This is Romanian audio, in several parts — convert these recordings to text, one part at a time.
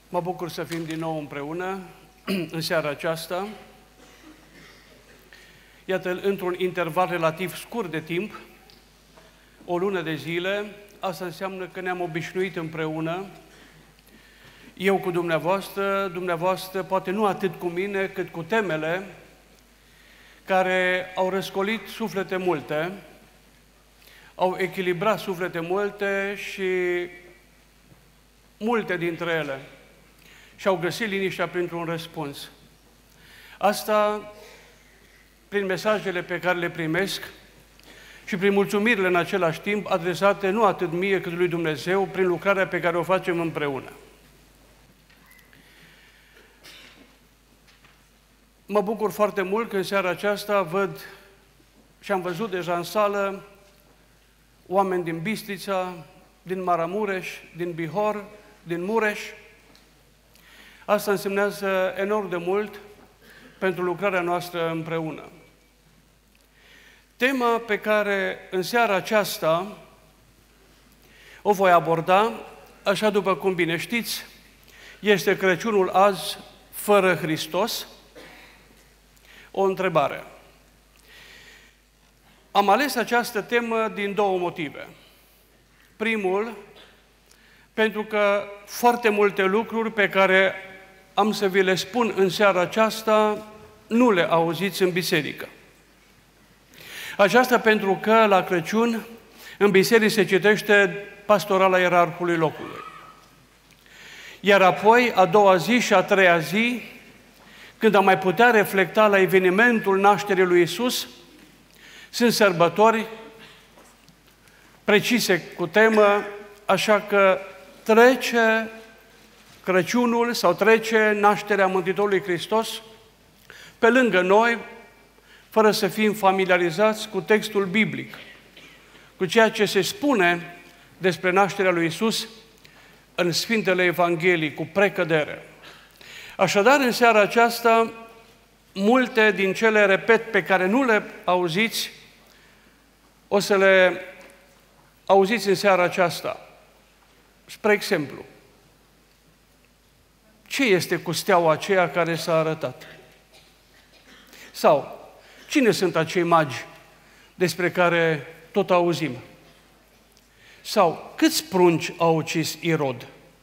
Mă bucur să fim din nou împreună în seara aceasta. Iată, într-un interval relativ scurt de timp, o lună de zile, asta înseamnă că ne-am obișnuit împreună, eu cu dumneavoastră, dumneavoastră poate nu atât cu mine, cât cu temele care au răscolit suflete multe, au echilibrat suflete multe și multe dintre ele și-au găsit liniștea printr-un răspuns. Asta prin mesajele pe care le primesc și prin mulțumirile în același timp adresate nu atât mie cât lui Dumnezeu prin lucrarea pe care o facem împreună. Mă bucur foarte mult că în seara aceasta văd și am văzut deja în sală oameni din Bistrița, din Maramureș, din Bihor, din Mureș. Asta însemnează enorm de mult pentru lucrarea noastră împreună. Tema pe care în seara aceasta o voi aborda, așa după cum bine știți, este Crăciunul azi fără Hristos. O întrebare. Am ales această temă din două motive. Primul, pentru că foarte multe lucruri pe care am să vi le spun în seara aceasta nu le auziți în biserică. Aceasta pentru că la Crăciun în biserică se citește pastorala ierarhului locului. Iar apoi, a doua zi și a treia zi, când am mai putea reflecta la evenimentul nașterii lui Iisus, sunt sărbători precise cu temă, așa că trece Crăciunul sau trece nașterea Mântuitorului Hristos pe lângă noi, fără să fim familiarizați cu textul biblic, cu ceea ce se spune despre nașterea lui Iisus în Sfintele Evanghelii, cu precădere. Așadar, în seara aceasta, multe din cele, repet, pe care nu le auziți, o să le auziți în seara aceasta. Spre exemplu, ce este cu steaua aceea care s-a arătat? Sau, cine sunt acei magi despre care tot auzim? Sau, câți prunci a ucis Irod?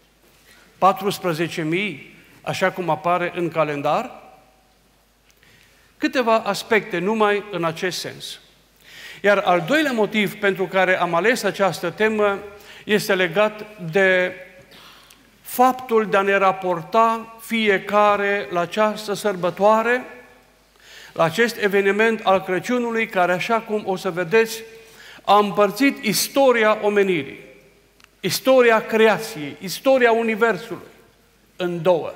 14.000, așa cum apare în calendar? Câteva aspecte numai în acest sens. Iar al doilea motiv pentru care am ales această temă este legat de faptul de a ne raporta fiecare la această sărbătoare, la acest eveniment al Crăciunului, care, așa cum o să vedeți, a împărțit istoria omenirii, istoria creației, istoria Universului în două.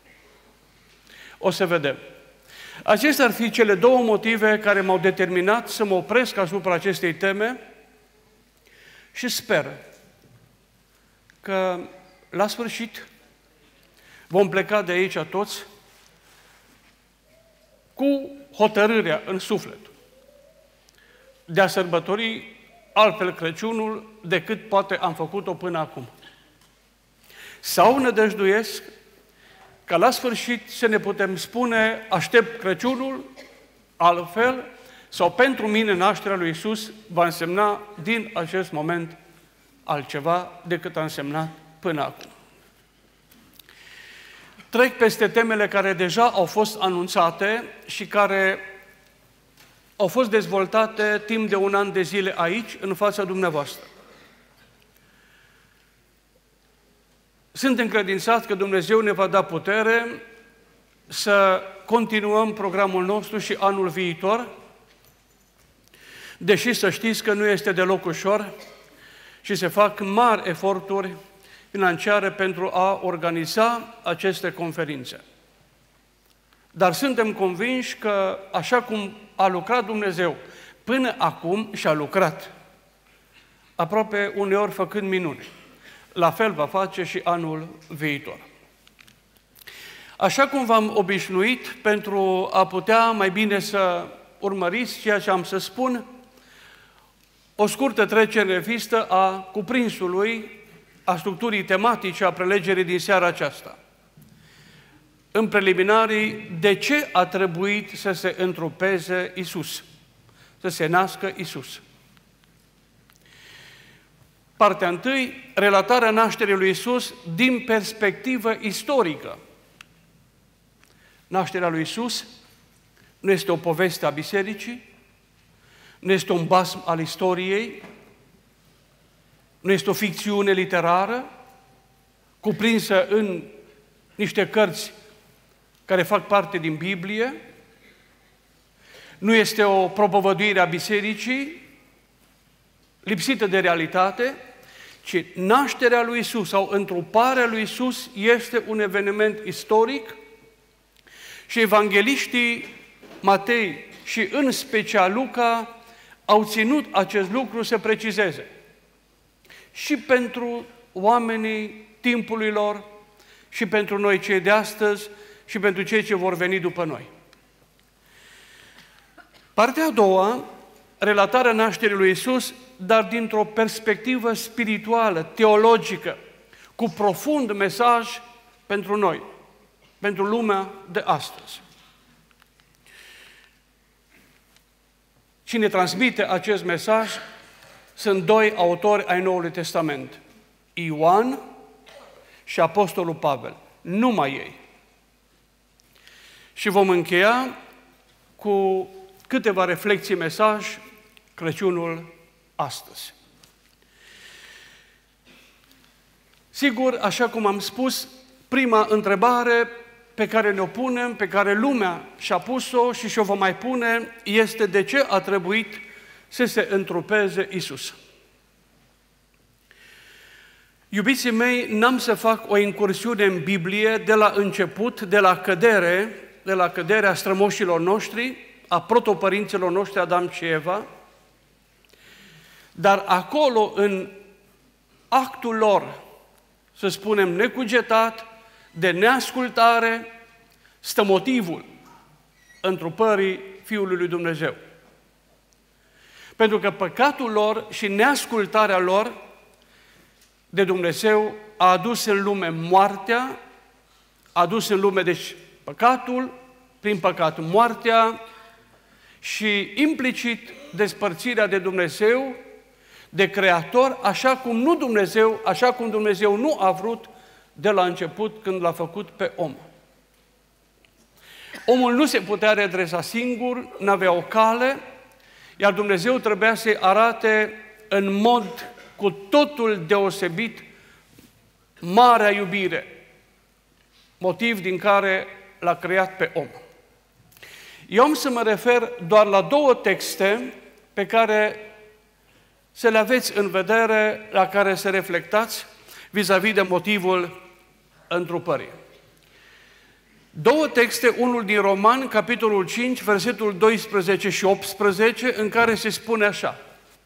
O să vedem. Acestea ar fi cele două motive care m-au determinat să mă opresc asupra acestei teme și sper că la sfârșit vom pleca de aici toți cu hotărârea în suflet de a sărbători altfel Crăciunul decât poate am făcut-o până acum. Sau nădăjduiesc ca la sfârșit să ne putem spune aștept Crăciunul altfel sau pentru mine nașterea lui Iisus va însemna din acest moment altceva decât a însemnat până acum. Trec peste temele care deja au fost anunțate și care au fost dezvoltate timp de un an de zile aici, în fața dumneavoastră. Sunt încredințat că Dumnezeu ne va da putere să continuăm programul nostru și anul viitor, deși să știți că nu este deloc ușor și se fac mari eforturi financiare pentru a organiza aceste conferințe. Dar suntem convinși că, așa cum a lucrat Dumnezeu până acum și a lucrat, aproape uneori făcând minuni, la fel va face și anul viitor. Așa cum v-am obișnuit, pentru a putea mai bine să urmăriți ceea ce am să spun, o scurtă trecere în revistă a cuprinsului, a structurii tematice a prelegerii din seara aceasta. în preliminarii de ce a trebuit să se întrupeze Iisus, să se nască Iisus. Partea întâi, relatarea nașterii lui Iisus din perspectivă istorică. Nașterea lui Iisus nu este o poveste a bisericii, nu este un basm al istoriei, nu este o ficțiune literară cuprinsă în niște cărți care fac parte din Biblie, nu este o propovăduire a bisericii lipsită de realitate, ci nașterea lui Iisus sau întruparea lui Iisus este un eveniment istoric și evangeliștii Matei și în special Luca au ținut acest lucru să precizeze. Și pentru oamenii timpului lor, și pentru noi cei de astăzi, și pentru cei ce vor veni după noi. Partea a doua, relatarea nașterii lui Iisus, dar dintr-o perspectivă spirituală, teologică, cu profund mesaj pentru noi, pentru lumea de astăzi. Cine transmite acest mesaj sunt doi autori ai Noului Testament, Ioan și Apostolul Pavel, numai ei. Și vom încheia cu câteva reflexii mesaj Crăciunul astăzi. Sigur, așa cum am spus, prima întrebare pe care ne-o punem, pe care lumea și-a pus-o și și-o va mai pune, este de ce a trebuit să se întrupeze Iisus. Iubiții mei, n-am să fac o incursiune în Biblie de la început, de la căderea strămoșilor noștri, a protopărinților noștri, Adam și Eva, dar acolo, în actul lor, să spunem, necugetat, de neascultare, stă motivul întrupării Fiului lui Dumnezeu. Pentru că păcatul lor și neascultarea lor de Dumnezeu a adus în lume moartea, a adus în lume, deci, păcatul, prin păcat moartea și implicit despărțirea de Dumnezeu, de Creator, așa cum Dumnezeu nu a vrut de la început când l-a făcut pe om. Omul nu se putea redresa singur, n-avea o cale, iar Dumnezeu trebuia să-i arate în mod cu totul deosebit marea iubire, motiv din care l-a creat pe om. Eu am să mă refer doar la două texte pe care să le aveți în vedere, la care să reflectați vis-a-vis de motivul întrupării. Două texte, unul din Roman, capitolul 5, versetul 12 și 18, în care se spune așa: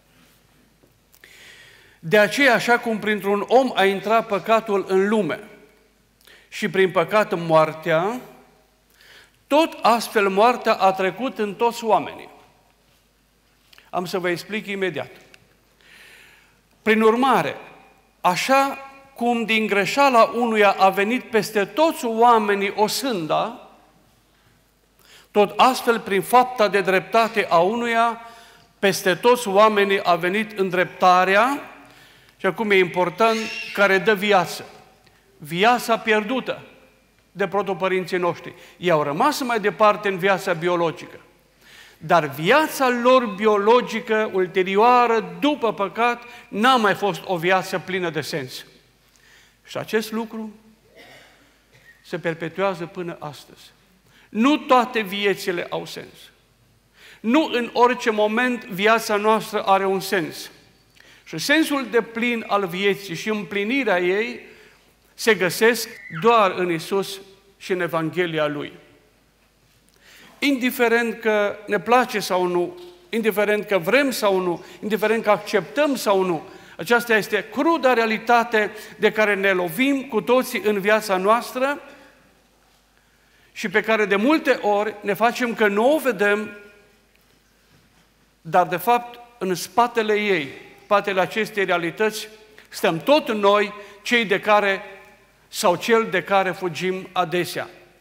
de aceea, așa cum printr-un om a intrat păcatul în lume și prin păcat moartea, tot astfel moartea a trecut în toți oamenii. Am să vă explic imediat. Prin urmare, așa cum din greșeala unuia a venit peste toți oamenii osânda, tot astfel prin fapta de dreptate a unuia, peste toți oamenii a venit îndreptarea, și acum e important, care dă viață. Viața pierdută de protopărinții noștri. Ei au rămas mai departe în viața biologică. Dar viața lor biologică, ulterioară, după păcat, n-a mai fost o viață plină de sens. Și acest lucru se perpetuează până astăzi. Nu toate viețile au sens. Nu în orice moment viața noastră are un sens. Și sensul deplin al vieții și împlinirea ei se găsesc doar în Iisus și în Evanghelia Lui. Indiferent că ne place sau nu, indiferent că vrem sau nu, indiferent că acceptăm sau nu, aceasta este cruda realitate de care ne lovim cu toții în viața noastră și pe care de multe ori ne facem că nu o vedem, dar de fapt în spatele ei, spatele acestei realități, stăm tot noi, cei de care sau cel de care fugim adesea.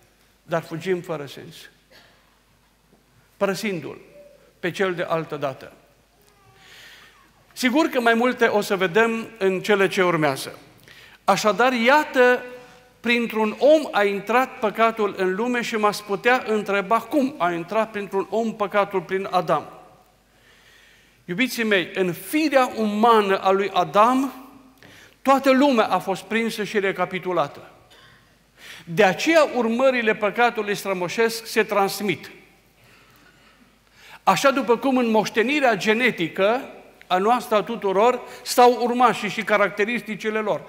dar fugim fără sens, părăsindu-L pe Cel de altă dată. Sigur că mai multe o să vedem în cele ce urmează. Așadar, iată, printr-un om a intrat păcatul în lume și m-ați putea întreba cum a intrat printr-un om păcatul prin Adam. Iubiții mei, în firea umană a lui Adam, toată lumea a fost prinsă și recapitulată. De aceea urmările păcatului strămoșesc se transmit. Așa după cum în moștenirea genetică a noastră a tuturor stau urmașii și caracteristicile lor.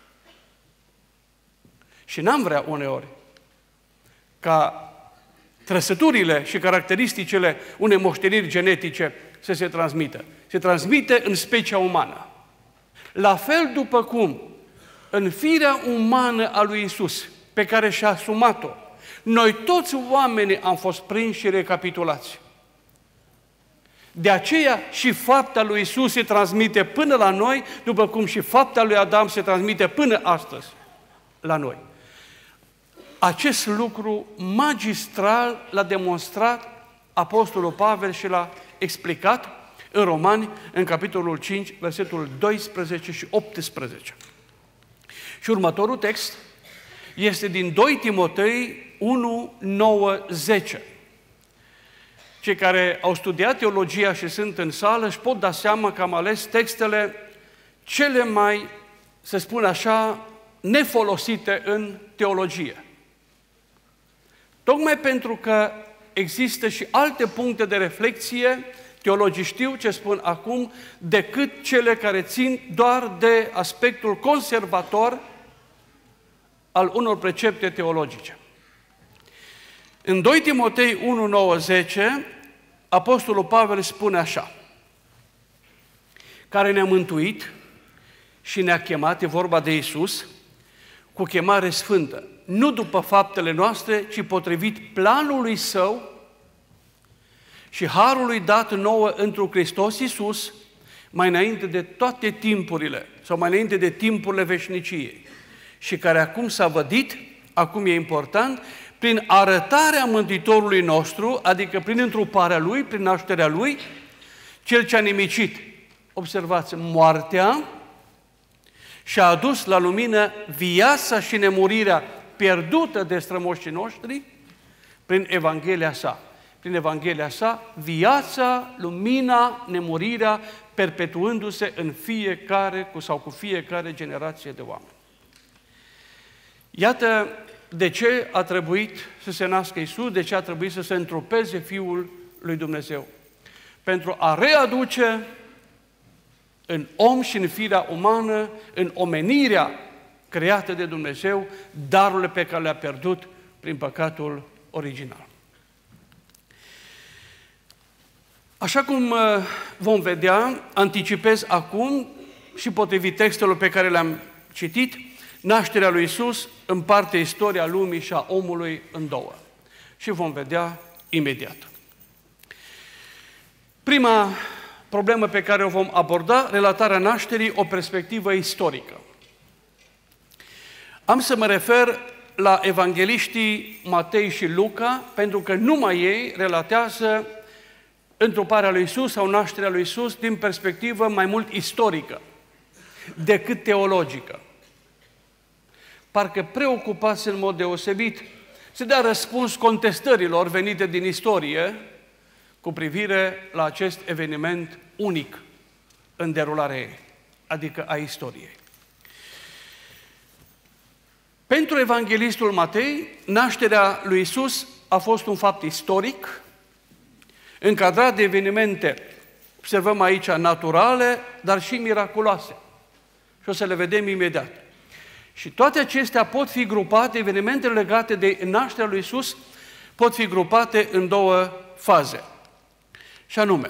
Și n-am vrea uneori ca trăsăturile și caracteristicile unei moșteniri genetice să se transmită. Se transmite în specia umană. La fel după cum în firea umană a lui Iisus, pe care și-a asumat-o, noi toți oamenii am fost prinși și recapitulați. De aceea și fapta lui Iisus se transmite până la noi, după cum și fapta lui Adam se transmite până astăzi la noi. Acest lucru magistral l-a demonstrat Apostolul Pavel și l-a explicat în Romani, în capitolul 5, versetul 12 și 18. Și următorul text este din 2 Timotei 1, 9, 10. Cei care au studiat teologia și sunt în sală își pot da seama că am ales textele cele mai, să spun așa, nefolosite în teologie. Tocmai pentru că există și alte puncte de reflexie, teologii știu ce spun acum, decât cele care țin doar de aspectul conservator al unor precepte teologice. În 2 Timotei 1, 9, 10, Apostolul Pavel spune așa: care ne-a mântuit și ne-a chemat, e vorba de Iisus, cu chemare sfântă, nu după faptele noastre, ci potrivit planului Său și harului dat nouă întru Hristos Iisus, mai înainte de toate timpurile, sau mai înainte de timpurile veșniciei, și care acum s-a vădit, acum e important, prin arătarea Mântuitorului nostru, adică prin întruparea Lui, prin nașterea Lui, Cel ce a nimicit, observați, moartea și a adus la lumină viața și nemurirea pierdută de strămoșii noștri prin Evanghelia Sa. Prin Evanghelia Sa, viața, lumina, nemurirea, perpetuându-se în fiecare sau cu fiecare generație de oameni. Iată de ce a trebuit să se nască Iisus, de ce a trebuit să se întrupeze Fiul lui Dumnezeu. Pentru a readuce în om și în firea umană, în omenirea creată de Dumnezeu, darurile pe care le-a pierdut prin păcatul original. Așa cum vom vedea, anticipez acum și potrivit textelor pe care le-am citit, nașterea lui Iisus împarte istoria lumii și a omului în două. Și vom vedea imediat. Prima problemă pe care o vom aborda, relatarea nașterii, o perspectivă istorică. Am să mă refer la evangeliștii Matei și Luca, pentru că numai ei relatează întruparea lui Iisus sau nașterea lui Iisus din perspectivă mai mult istorică decât teologică. Parcă preocupați în mod deosebit să dea răspuns contestărilor venite din istorie cu privire la acest eveniment unic în derularea ei, adică a istoriei. Pentru evanghelistul Matei, nașterea lui Iisus a fost un fapt istoric, încadrat de evenimente, observăm aici, naturale, dar și miraculoase. Și o să le vedem imediat. Și toate acestea pot fi grupate, evenimentele legate de nașterea lui Iisus, pot fi grupate în două faze. Și anume,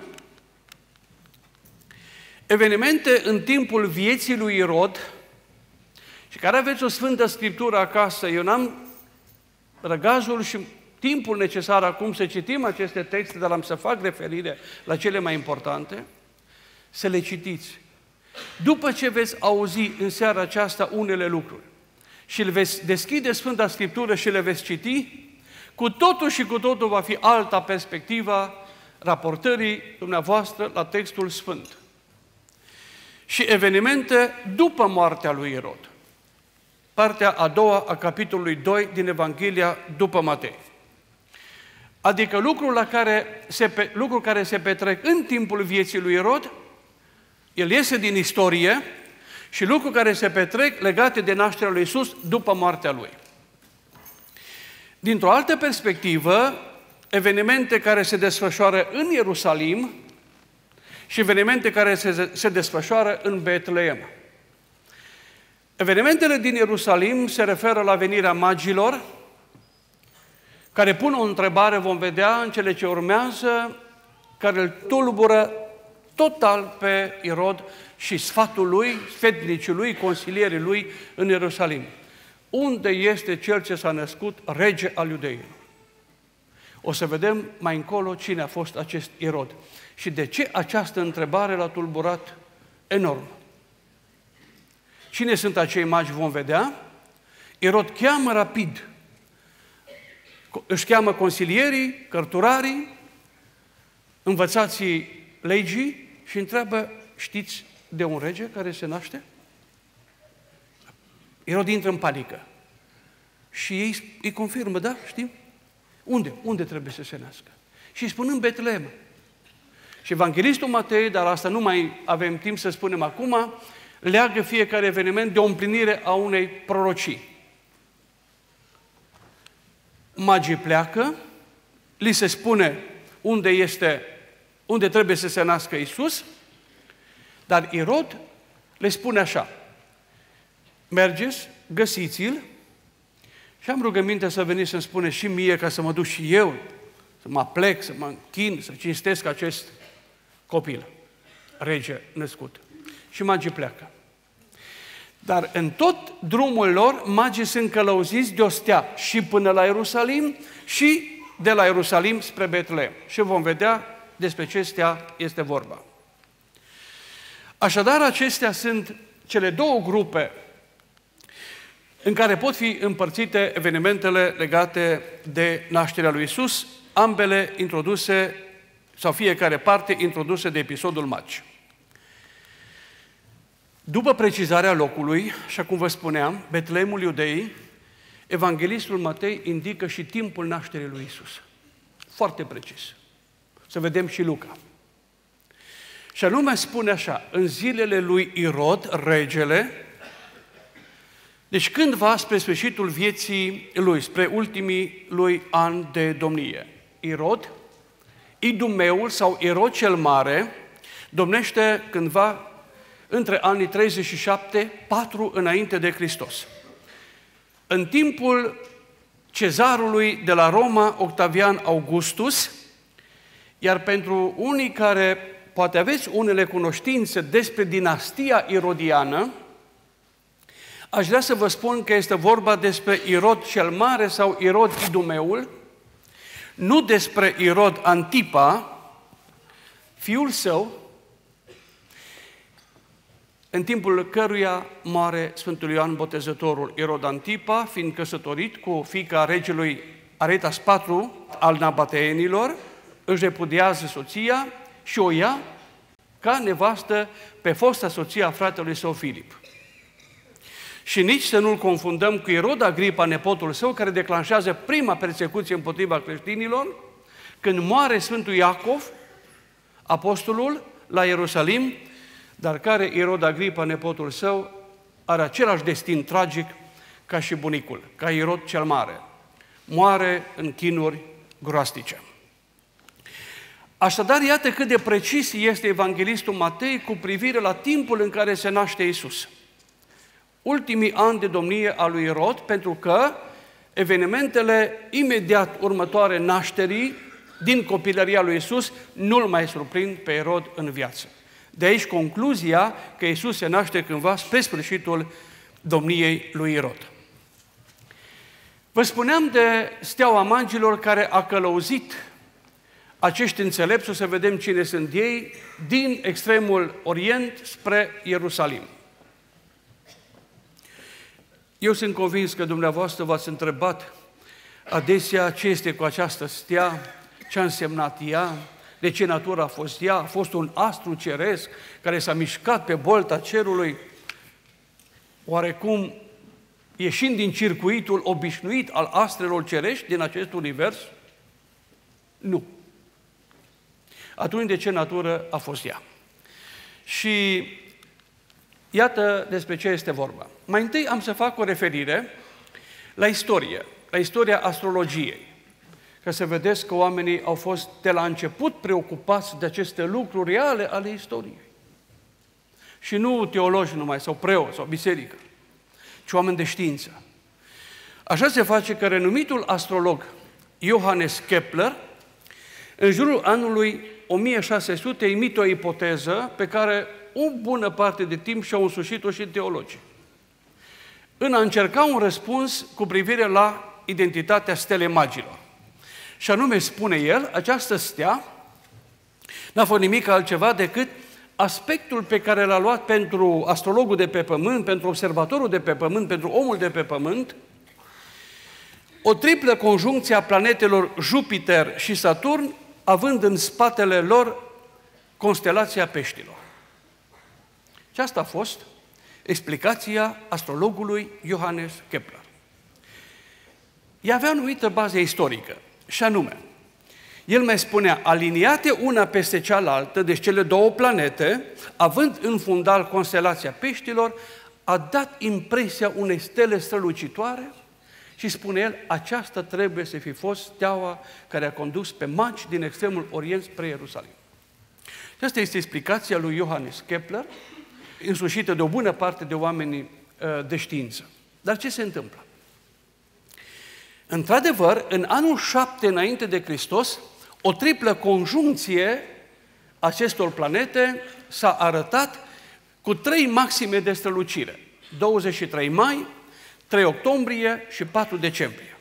evenimente în timpul vieții lui Irod, și care aveți o Sfântă Scriptură acasă, eu n-am răgazul și timpul necesar acum să citim aceste texte, dar am să fac referire la cele mai importante, să le citiți. După ce veți auzi în seara aceasta unele lucruri și le veți deschide Sfânta Scriptură și le veți citi, Cu totul și cu totul va fi alta perspectiva raportării dumneavoastră la textul Sfânt. Și evenimente după moartea lui Irod. Partea a doua a capitolului 2 din Evanghelia după Matei. Adică lucruri care se petrec în timpul vieții lui Irod, el iese din istorie, și lucruri care se petrec legate de nașterea lui Iisus după moartea lui. Dintr-o altă perspectivă, evenimente care se desfășoară în Ierusalim și evenimente care se desfășoară în Betleem. Evenimentele din Ierusalim se referă la venirea magilor, care pun o întrebare, vom vedea în cele ce urmează, care îl tulbură total pe Irod și sfatul lui, sfetnicii lui, consilierii lui în Ierusalim. Unde este cel ce s-a născut rege al iudeilor? O să vedem mai încolo cine a fost acest Irod și de ce această întrebare l-a tulburat enorm. Cine sunt acei magi vom vedea. Irod cheamă rapid, își cheamă consilierii, cărturarii, învățații legii și întreabă: știți de un rege care se naște? Irod intră în panică. Și ei îi confirmă: da, știm. Unde? Unde trebuie să se nască? Și îi spun: în Betleem. Și Evanghelistul Matei, dar asta nu mai avem timp să spunem acum, leagă fiecare eveniment de o împlinire a unei prorocii. Magii pleacă, li se spune unde trebuie să se nască Iisus, dar Irod le spune așa: mergeți, găsiți-l și am rugăminte să veniți să-mi spune și mie, ca să mă duc și eu, să mă plec, să mă închin, să cinstesc acest copil, rege născut. Și magii pleacă. Dar în tot drumul lor, magii sunt călăuziți de o stea și până la Ierusalim și de la Ierusalim spre Betleem. Și vom vedea despre ce stea este vorba. Așadar, acestea sunt cele două grupe în care pot fi împărțite evenimentele legate de nașterea lui Iisus, ambele introduse, sau fiecare parte introduse de episodul magi. După precizarea locului, așa cum vă spuneam, Betleemul Iudeii, Evanghelistul Matei indică și timpul nașterii lui Iisus. Foarte precis. Să vedem și Luca. Și anume spune așa: în zilele lui Irod, regele, deci cândva spre sfârșitul vieții lui, spre ultimii lui ani de domnie. Irod, Idumeul sau Irod cel Mare, domnește cândva între anii 37-4 înainte de Hristos. În timpul cezarului de la Roma, Octavian Augustus, iar pentru unii care poate aveți unele cunoștințe despre dinastia irodiană, aș vrea să vă spun că este vorba despre Irod cel Mare sau Irod Idumeul, nu despre Irod Antipa, fiul său, în timpul căruia moare Sfântul Ioan Botezătorul. Irod Antipa, fiind căsătorit cu fiica regelui Aretas IV al Nabateenilor, își repudiază soția și o ia ca nevastă pe fosta soție a fratelui său Filip. Și nici să nu-l confundăm cu Irod Agripa, nepotul său, care declanșează prima persecuție împotriva creștinilor, când moare Sfântul Iacov, apostolul, la Ierusalim, dar care Irod Agripa, nepotul său, are același destin tragic ca și bunicul, ca Irod cel Mare. Moare în chinuri groastice. Așadar, iată cât de precis este Evanghelistul Matei cu privire la timpul în care se naște Iisus. Ultimii ani de domnie a lui Irod, pentru că evenimentele imediat următoare nașterii din copilăria lui Iisus nu-l mai surprind pe Irod în viață. De aici concluzia că Iisus se naște cândva spre sfârșitul domniei lui Irod. Vă spuneam de steaua magilor care a călăuzit acești înțelepți, o să vedem cine sunt ei, din extremul Orient spre Ierusalim. Eu sunt convins că dumneavoastră v-ați întrebat adesea ce este cu această stea, ce a însemnat ea, de ce natură a fost ea, a fost un astru ceresc care s-a mișcat pe bolta cerului, oarecum ieșind din circuitul obișnuit al astrelor cerești din acest univers? Nu. Atunci de ce natură a fost ea? Și iată despre ce este vorba. Mai întâi am să fac o referire la istoria astrologiei, ca să vedeți că oamenii au fost de la început preocupați de aceste lucruri reale ale istoriei. Și nu teologi numai, sau preoți, sau biserică, ci oameni de știință. Așa se face că renumitul astrolog Johannes Kepler, în jurul anului 1600, emite o ipoteză pe care o bună parte de timp și-au însușit-o și teologii. În a încerca un răspuns cu privire la identitatea stelei magilor. Și anume, spune el, această stea n-a fost nimic altceva decât aspectul pe care l-a luat pentru astrologul de pe pământ, pentru observatorul de pe pământ, pentru omul de pe pământ, o triplă conjuncție a planetelor Jupiter și Saturn, având în spatele lor constelația Peștilor. Și asta a fost explicația astrologului Johannes Kepler. Ea avea o anumită bază istorică, și anume, el mai spunea, aliniate una peste cealaltă, deci cele două planete, având în fundal constelația Peștilor, a dat impresia unei stele strălucitoare și spune el, aceasta trebuie să fi fost steaua care a condus pe magi din extremul Orient spre Ierusalim. Și asta este explicația lui Johannes Kepler, însușită de o bună parte de oameni de știință. Dar ce se întâmplă? Într-adevăr, în anul 7 înainte de Hristos, o triplă conjuncție acestor planete s-a arătat cu 3 maxime de strălucire. 23 mai, 3 octombrie și 4 decembrie.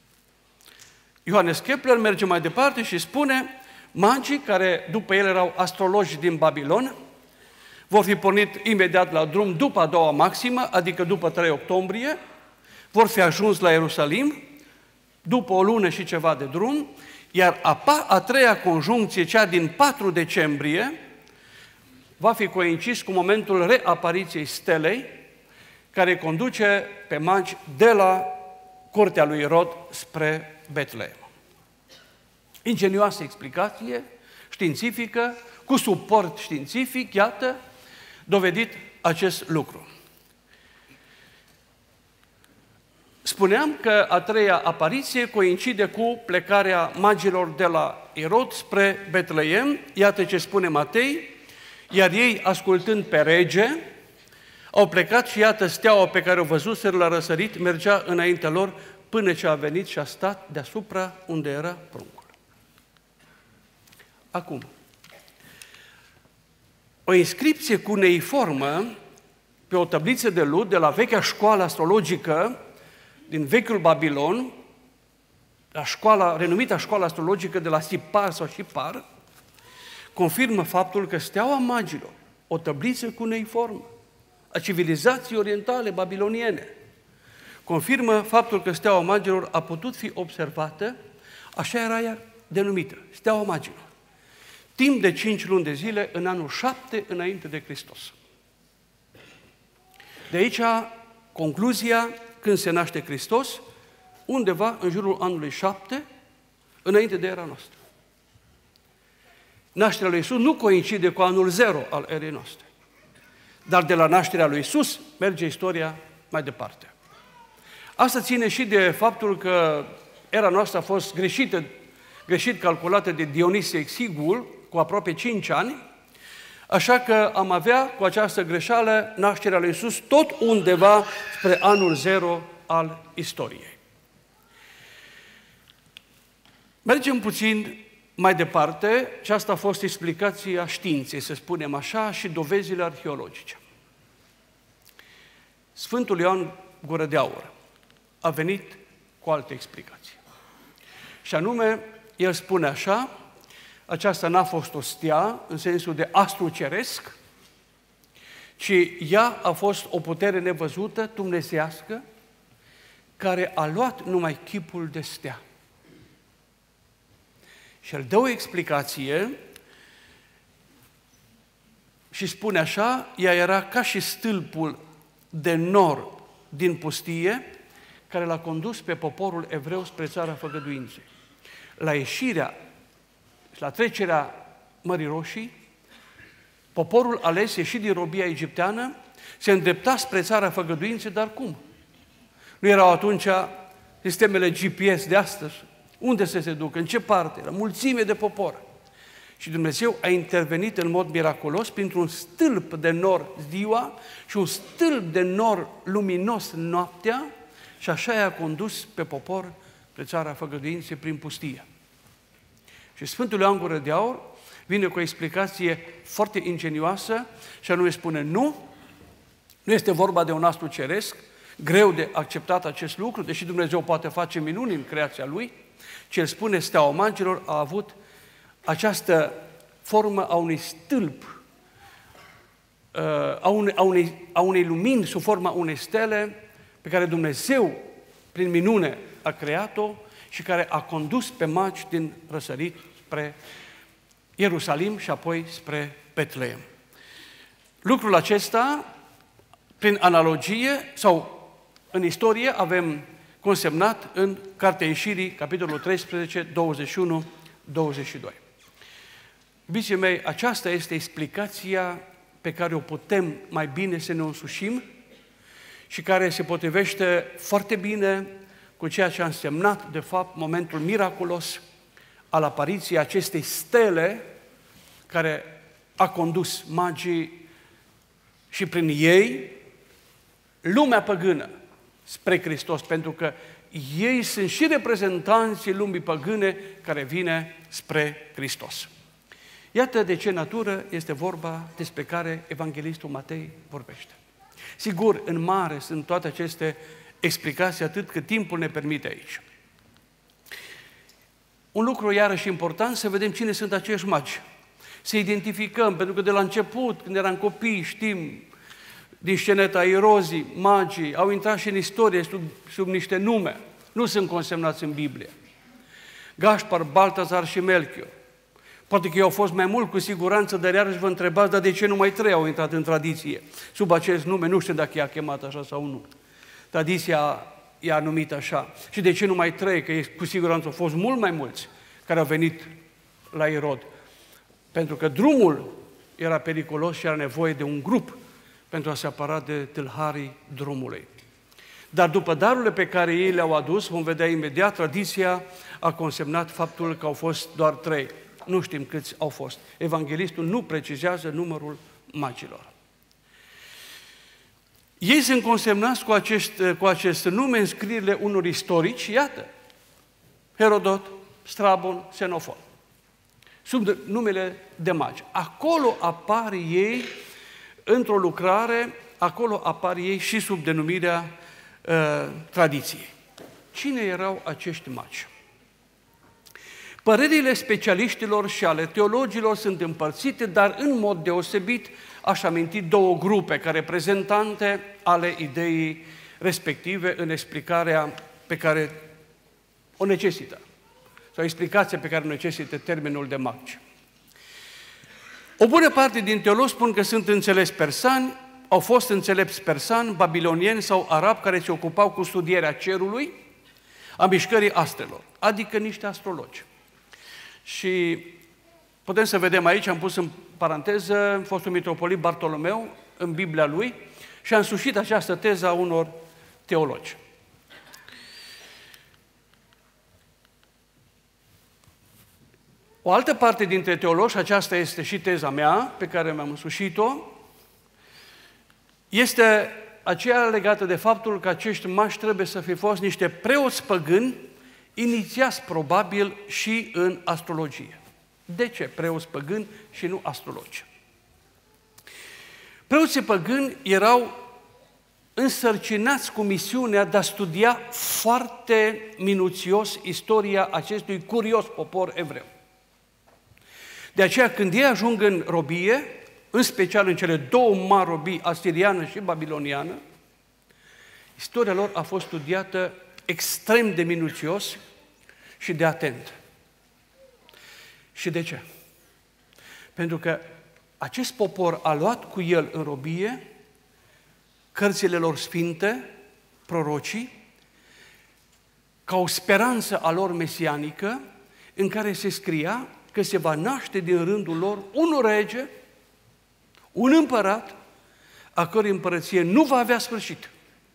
Johannes Kepler merge mai departe și spune, magii, care după el erau astrologi din Babilon, vor fi pornit imediat la drum după a doua maximă, adică după 3 octombrie, vor fi ajuns la Ierusalim, după o lună și ceva de drum, iar a treia conjuncție, cea din 4 decembrie, va fi coincis cu momentul reapariției stelei, care conduce pe magi de la curtea lui Irod spre Betleem. Ingenioasă explicație științifică, cu suport științific, iată, dovedit acest lucru. Spuneam că a treia apariție coincide cu plecarea magilor de la Irod spre Betleem, iată ce spune Matei, iar ei, ascultând pe rege, au plecat și iată steaua pe care o văzuseră la răsărit, mergea înaintea lor până ce a venit și a stat deasupra unde era pruncul. Acum, o inscripție cuneiformă pe o tabliță de lut de la vechea școală astrologică din vechiul Babilon, renumita școală astrologică de la Sipar sau Shipar, confirmă faptul că steaua magilor, o tabliță cuneiformă a civilizației orientale babiloniene, confirmă faptul că steaua magilor a putut fi observată, așa era ea denumită, steaua magilor, timp de 5 luni de zile în anul 7 înainte de Hristos. De aici concluzia, când se naște Hristos, undeva în jurul anului 7 înainte de era noastră. Nașterea lui Iisus nu coincide cu anul 0 al erei noastre, dar de la nașterea lui Iisus merge istoria mai departe. Asta ține și de faptul că era noastră a fost greșit calculată de Dionisie Exiguul, cu aproape 5 ani, așa că am avea cu această greșeală nașterea lui Iisus tot undeva spre anul 0 al istoriei. Mergem puțin mai departe și asta a fost explicația științei, să spunem așa, și dovezile arheologice. Sfântul Ioan Gură de Aur a venit cu alte explicații. Și anume, el spune așa, aceasta n-a fost o stea în sensul de astru ceresc, ci ea a fost o putere nevăzută, dumnezeiască, care a luat numai chipul de stea. Și el dă o explicație și spune așa: ea era ca și stâlpul de nor din pustie care l-a condus pe poporul evreu spre țara făgăduinței. La ieșirea și la trecerea Mării Roșii, poporul ales ieșit din robia egipteană se îndrepta spre țara făgăduinței, dar cum? Nu erau atunci sistemele GPS de astăzi. Unde să se ducă? În ce parte? La mulțime de popor. Și Dumnezeu a intervenit în mod miraculos printr-un stâlp de nor ziua și un stâlp de nor luminos noaptea și așa i-a condus pe popor pe țara făgăduinței prin pustie. Și Sfântul Ioan Gură de Aur vine cu o explicație foarte ingenioasă și anume spune: nu este vorba de un astru ceresc, greu de acceptat acest lucru, deși Dumnezeu poate face minuni în creația Lui, ci El spune: steaua magilor a avut această formă a unui stâlp, a unei lumini sub forma unei stele pe care Dumnezeu, prin minune, a creat-o și care a condus pe magi din răsărit spre Ierusalim și apoi spre Betleem. Lucrul acesta, prin analogie sau în istorie, avem consemnat în Cartea Ieșirii, capitolul 13, 21, 22. Iubiții mei, aceasta este explicația pe care o putem mai bine să ne însușim și care se potrivește foarte bine cu ceea ce a însemnat, de fapt, momentul miraculos al apariției acestei stele care a condus magii și prin ei lumea păgână spre Hristos, pentru că ei sunt și reprezentanții lumii păgâne care vine spre Hristos. Iată de ce natură este vorba despre care Evanghelistul Matei vorbește. Sigur, în mare sunt toate aceste explicații atât cât timpul ne permite aici. Un lucru iarăși important, să vedem cine sunt acești magi. Să identificăm, pentru că de la început, când eram copii, știm din sceneta Irozii, magii au intrat și în istorie sub niște nume. Nu sunt consemnați în Biblie. Gaspar, Baltazar și Melchior. Poate că ei au fost mai mult cu siguranță, dar iarăși vă întrebați, dar de ce numai 3 au intrat în tradiție sub acest nume? Nu știu dacă i-a chemat așa sau nu. Tradiția i-a numit așa. Și de ce numai 3? Că cu siguranță au fost mult mai mulți care au venit la Irod. Pentru că drumul era periculos și era nevoie de un grup pentru a se apăra de tâlharii drumului. Dar după darurile pe care ei le-au adus, vom vedea imediat, tradiția a consemnat faptul că au fost doar 3. Nu știm câți au fost. Evanghelistul nu precizează numărul magilor. Ei sunt consemnați cu acest nume în scrierile unor istorici, iată, Herodot, Strabon, Xenofon, sub numele de magi. Acolo apar ei într-o lucrare, acolo apar ei și sub denumirea tradiției. Cine erau acești magi? Părerile specialiștilor și ale teologilor sunt împărțite, dar în mod deosebit aș aminti 2 grupe ca reprezentante ale ideii respective în explicarea pe care o necesită, sau explicația pe care o necesită termenul de magi. O bună parte din teologi spun că sunt înțelepți persani, au fost înțelepți persani, babilonieni sau arabi care se ocupau cu studierea cerului, a mișcării astrelor, adică niște astrologi. Și putem să vedem aici, am pus în paranteză fostul mitropolit Bartolomeu în Biblia lui și a însușit această teză a unor teologi. O altă parte dintre teologi, aceasta este și teza mea pe care mi-am însușit-o, este aceea legată de faptul că acești magi trebuie să fi fost niște preoți păgâni, inițiați probabil și în astrologie. De ce preoți păgâni și nu astrologi? Preoții păgâni erau însărcinați cu misiunea de a studia foarte minuțios istoria acestui curios popor evreu. De aceea, când ei ajung în robie, în special în cele 2 mari robii, asiriană și babiloniană, istoria lor a fost studiată extrem de minuțios și de atent. Și de ce? Pentru că acest popor a luat cu el în robie cărțile lor sfinte, prorocii, ca o speranță a lor mesianică, în care se scria că se va naște din rândul lor un rege, un împărat, a cărui împărăție nu va avea sfârșit.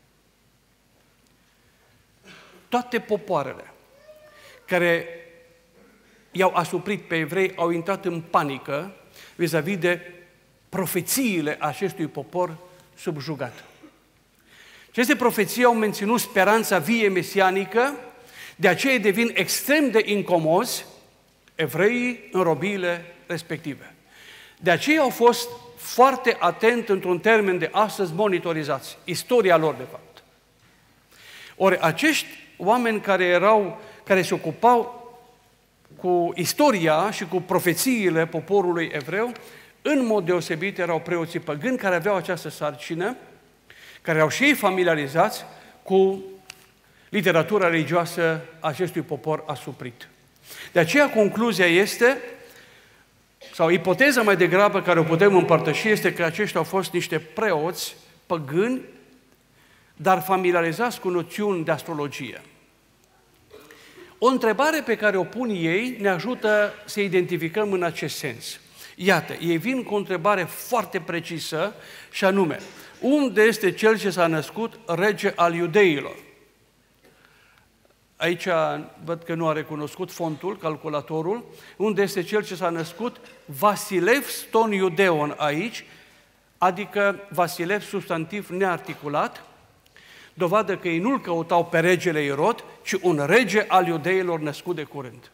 Toate popoarele care i-au asuprit pe evrei au intrat în panică vis-a-vis de profețiile acestui popor subjugat. Aceste profeții au menținut speranța vie mesianică, de aceea devin extrem de incomozi evreii în robiile respective. De aceea au fost foarte atent într-un termen de astăzi monitorizați, istoria lor de fapt. Ori acești oameni care se ocupau cu istoria și cu profețiile poporului evreu, în mod deosebit erau preoții păgâni care aveau această sarcină, care erau și ei familiarizați cu literatura religioasă a acestui popor asuprit. De aceea concluzia este, sau ipoteza mai degrabă care o putem împărtăși, este că aceștia au fost niște preoți păgâni, dar familiarizați cu noțiuni de astrologie. O întrebare pe care o pun ei ne ajută să identificăm în acest sens. Iată, ei vin cu o întrebare foarte precisă și anume, unde este cel ce s-a născut rege al iudeilor? Aici văd că nu a recunoscut fontul, calculatorul. Unde este cel ce s-a născut? Vasilev ston iudeon aici, adică Vasilev substantiv nearticulat, dovadă că ei nu-l căutau pe regele Irod, ci un rege al iudeilor născut de curând.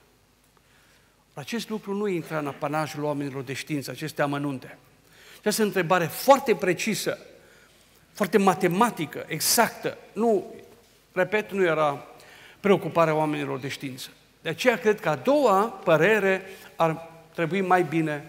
Acest lucru nu intră în apanajul oamenilor de știință, aceste amănunte. Această întrebare foarte precisă, foarte matematică, exactă, nu era preocuparea oamenilor de știință. De aceea cred că a doua părere ar trebui mai bine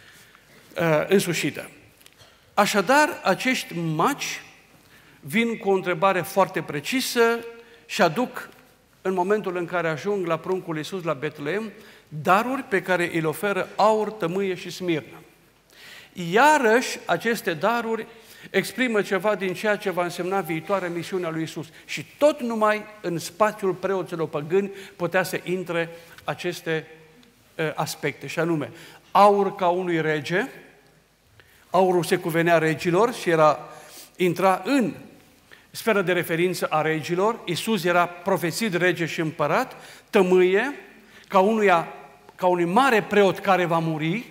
însușită. Așadar, acești magi vin cu o întrebare foarte precisă și aduc, în momentul în care ajung la pruncul Iisus la Betlehem, daruri pe care îi oferă aur, tămâie și smirnă. Iarăși, aceste daruri exprimă ceva din ceea ce va însemna viitoarea misiunea lui Iisus. Și tot numai în spațiul preoților păgâni putea să intre aceste aspecte, și anume, aur ca unui rege, aurul se cuvenea regilor și intra în sfera de referință a regilor, Iisus era profețit rege și împărat, tămâie, ca unui mare preot care va muri,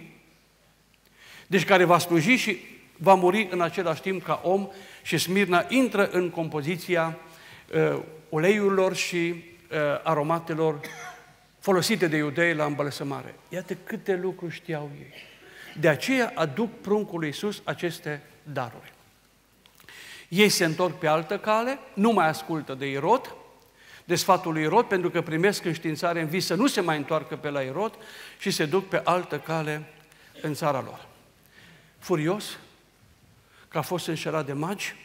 deci care va sluji și va muri în același timp ca om, și smirna intră în compoziția uleiurilor și aromatelor folosite de iudei la îmbălsămare. Iată câte lucruri știau ei. De aceea aduc pruncului Iisus aceste daruri. Ei se întorc pe altă cale, nu mai ascultă de Irod, de sfatul lui Irod, pentru că primesc înștiințare în vis să nu se mai întoarcă pe la Irod și se duc pe altă cale în țara lor. Furios că a fost înșelat de magi,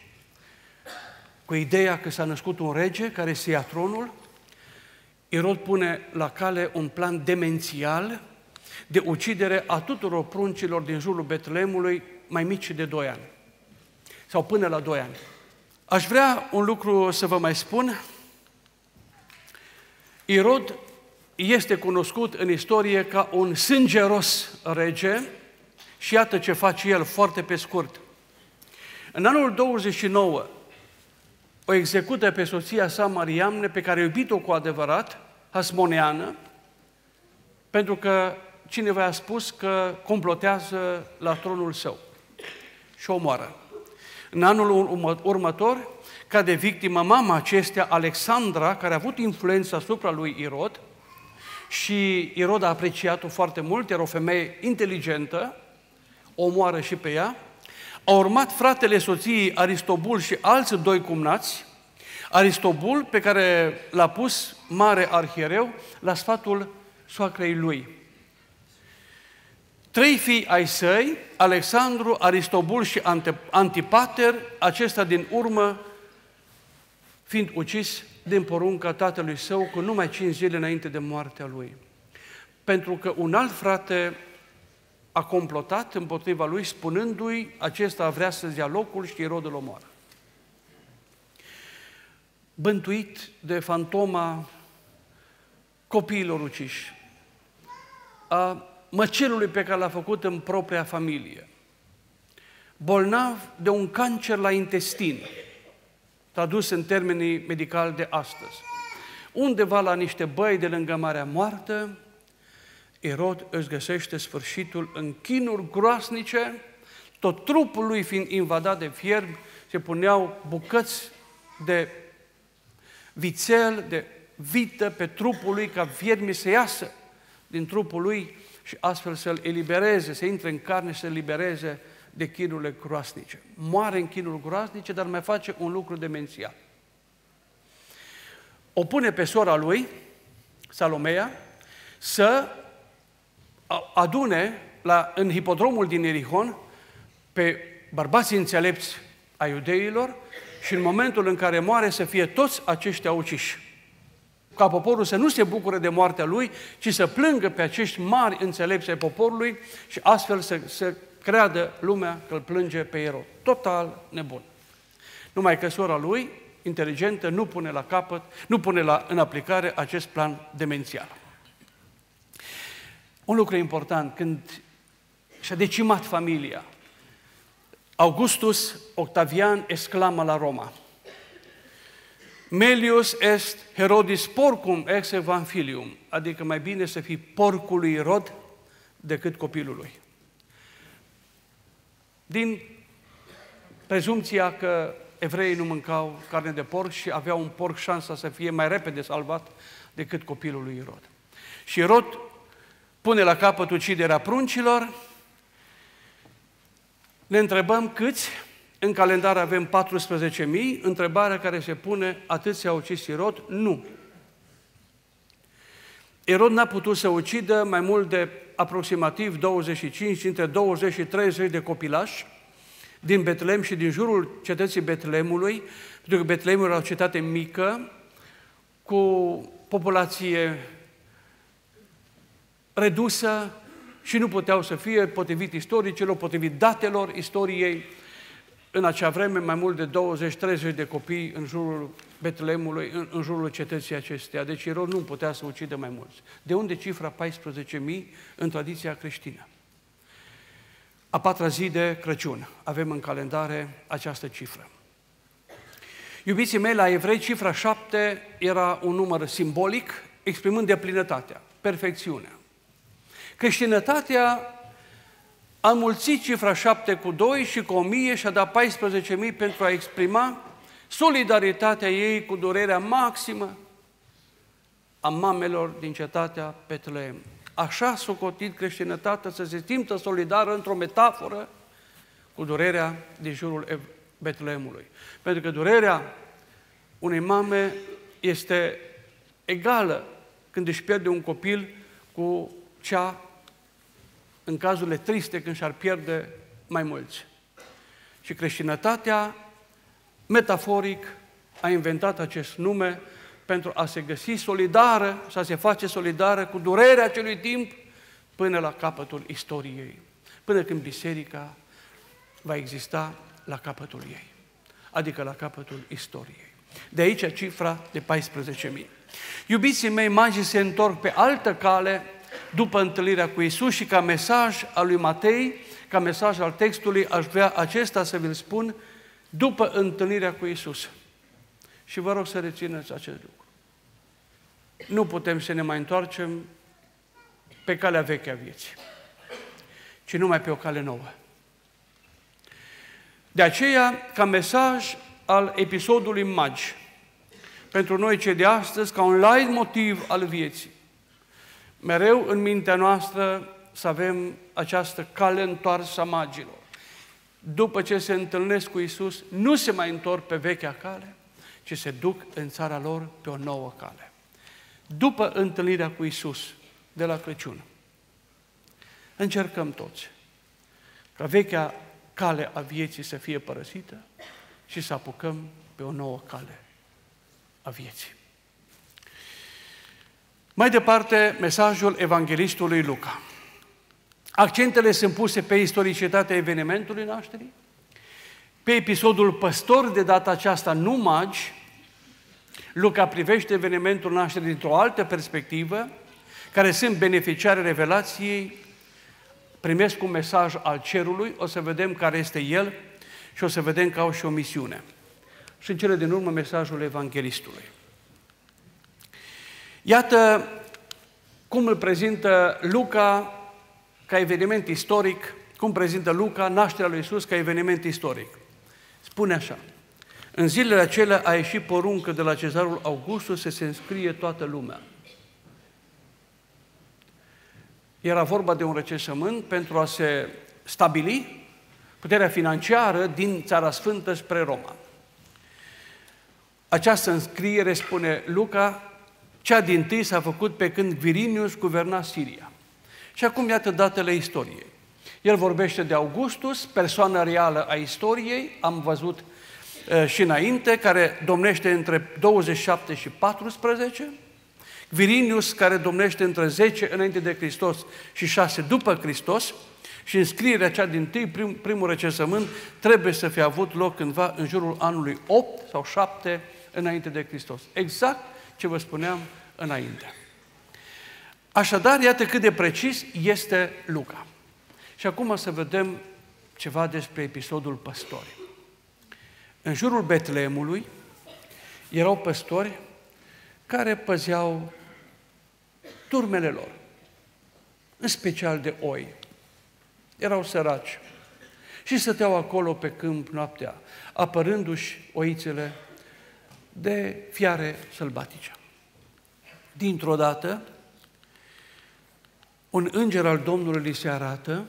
cu ideea că s-a născut un rege care să ia tronul, Irod pune la cale un plan demențial de ucidere a tuturor pruncilor din jurul Betlehemului mai mici de 2 ani, sau până la 2 ani. Aș vrea un lucru să vă mai spun. Irod este cunoscut în istorie ca un sângeros rege și iată ce face el foarte pe scurt. În anul 29 o execută pe soția sa Mariamne, pe care a iubit-o cu adevărat, Hasmoneană, pentru că cineva a spus că complotează la tronul său și o omoară. În anul următor cade victimă mama acestea, Alexandra, care a avut influență asupra lui Irod și Irod a apreciat-o foarte mult, era o femeie inteligentă, o omoară și pe ea. A urmat fratele soției Aristobul și alți 2 cumnați, Aristobul, pe care l-a pus mare arhiereu la sfatul soacrei lui. 3 fii ai săi, Alexandru, Aristobul și Antipater, acesta din urmă fiind ucis din porunca tatălui său cu numai 5 zile înainte de moartea lui. Pentru că un alt frate a complotat împotriva lui, spunându-i, acesta vrea să-ți ia locul și Irod îl omoară. Bântuit de fantoma copiilor uciși, a măcelului pe care l-a făcut în propria familie, bolnav de un cancer la intestin, tradus în termenii medicali de astăzi, undeva la niște băi de lângă Marea Moartă, Irod își găsește sfârșitul în chinuri groasnice, tot trupul lui fiind invadat de fierb, se puneau bucăți de vițel, de vită pe trupul lui ca viermii să iasă din trupul lui și astfel să-l elibereze, să intre în carne și să-l elibereze de chinurile groasnice. Moare în chinuri groasnice, dar mai face un lucru demențial. O pune pe sora lui, Salomea, să adune în hipodromul din Ierihon pe bărbații înțelepți a iudeilor și în momentul în care moare să fie toți aceștia uciși. Ca poporul să nu se bucure de moartea lui, ci să plângă pe acești mari înțelepți ai poporului și astfel să creadă lumea că îl plânge pe Irod. Total nebun. Numai că sora lui, inteligentă, nu pune la capăt, nu pune în aplicare acest plan demențial. Un lucru important, când și-a decimat familia, Augustus Octavian exclamă la Roma: Melius est Herodis porcum ex evangelium, adică mai bine să fii porcul lui Irod decât copilul lui. Din prezumția că evreii nu mâncau carne de porc și aveau un porc șansa să fie mai repede salvat decât copilul lui Irod. Și Irod pune la capăt uciderea pruncilor. Ne întrebăm câți, în calendar avem 14.000, întrebarea care se pune, atâția au ucis Irod? Nu. Irod n-a putut să ucidă mai mult de aproximativ 25, între 20 și 30 de copilași din Betlehem și din jurul cetății Betlehemului, pentru că Betlehemul era o cetate mică, cu populație redusă și nu puteau să fie, potrivit istoricilor, potrivit datelor istoriei, în acea vreme mai mult de 20-30 de copii în jurul Betlehemului, în jurul cetății acesteia. Deci Irod nu putea să ucidă mai mulți. De unde cifra 14.000 în tradiția creștină? A patra zi de Crăciun avem în calendare această cifră. Iubiții mei, la evrei, cifra 7 era un număr simbolic, exprimând deplinătatea, perfecțiunea. Creștinătatea a înmulțit cifra 7 cu 2 și cu 1000 și a dat 14.000 pentru a exprima solidaritatea ei cu durerea maximă a mamelor din cetatea Betlehem. Așa s-a socotit creștinătatea, să se simtă solidară într-o metaforă cu durerea din jurul Betlehemului. Pentru că durerea unei mame este egală când își pierde un copil cu cea în cazurile triste când și-ar pierde mai mulți. Și creștinătatea, metaforic, a inventat acest nume pentru a se găsi solidară, să se face solidară cu durerea acelui timp până la capătul istoriei, până când biserica va exista la capătul ei, adică la capătul istoriei. De aici cifra de 14.000. Iubiții mei, magii se întorc pe altă cale după întâlnirea cu Iisus și ca mesaj al lui Matei, ca mesaj al textului, aș vrea acesta să vi-l spun, după întâlnirea cu Iisus. Și vă rog să rețineți acest lucru. Nu putem să ne mai întoarcem pe calea veche a vieții, ci numai pe o cale nouă. De aceea, ca mesaj al episodului magi, pentru noi cei de astăzi, ca un light motiv al vieții, mereu în mintea noastră să avem această cale întoarsă a magilor. După ce se întâlnesc cu Iisus, nu se mai întorc pe vechea cale, ci se duc în țara lor pe o nouă cale. După întâlnirea cu Iisus de la Crăciun, încercăm toți ca vechea cale a vieții să fie părăsită și să apucăm pe o nouă cale a vieții. Mai departe, mesajul evanghelistului Luca. Accentele sunt puse pe istoricitatea evenimentului nașterii, pe episodul păstor, de data aceasta nu magi. Luca privește evenimentul nașterii dintr-o altă perspectivă, care sunt beneficiari revelației, primesc un mesaj al cerului, o să vedem care este el și o să vedem că au și o misiune. Și în cele din urmă mesajul evanghelistului. Iată cum îl prezintă Luca ca eveniment istoric, cum prezintă Luca nașterea lui Iisus ca eveniment istoric. Spune așa: în zilele acelea a ieșit poruncă de la Cezarul Augustus să se înscrie toată lumea. Era vorba de un recensământ pentru a se stabili puterea financiară din Țara Sfântă spre Roma. Această înscriere, spune Luca, cea dintâi s-a făcut pe când Quirinius guverna Siria. Și acum iată datele istoriei. El vorbește de Augustus, persoana reală a istoriei, am văzut și înainte, care domnește între 27 și 14, Quirinius, care domnește între 10 înainte de Hristos și 6 după Hristos, și înscrierea cea dintâi, primul recensământ, trebuie să fie avut loc cândva în jurul anului 8 sau 7 înainte de Hristos. Exact ce vă spuneam înainte. Așadar, iată cât de precis este Luca. Și acum să vedem ceva despre episodul păstorii. În jurul Betleemului erau păstori care păzeau turmele lor, în special de oi. Erau săraci și stăteau acolo pe câmp noaptea, apărându-și oițele de fiare sălbatice. Dintr-o dată, un înger al Domnului li se arată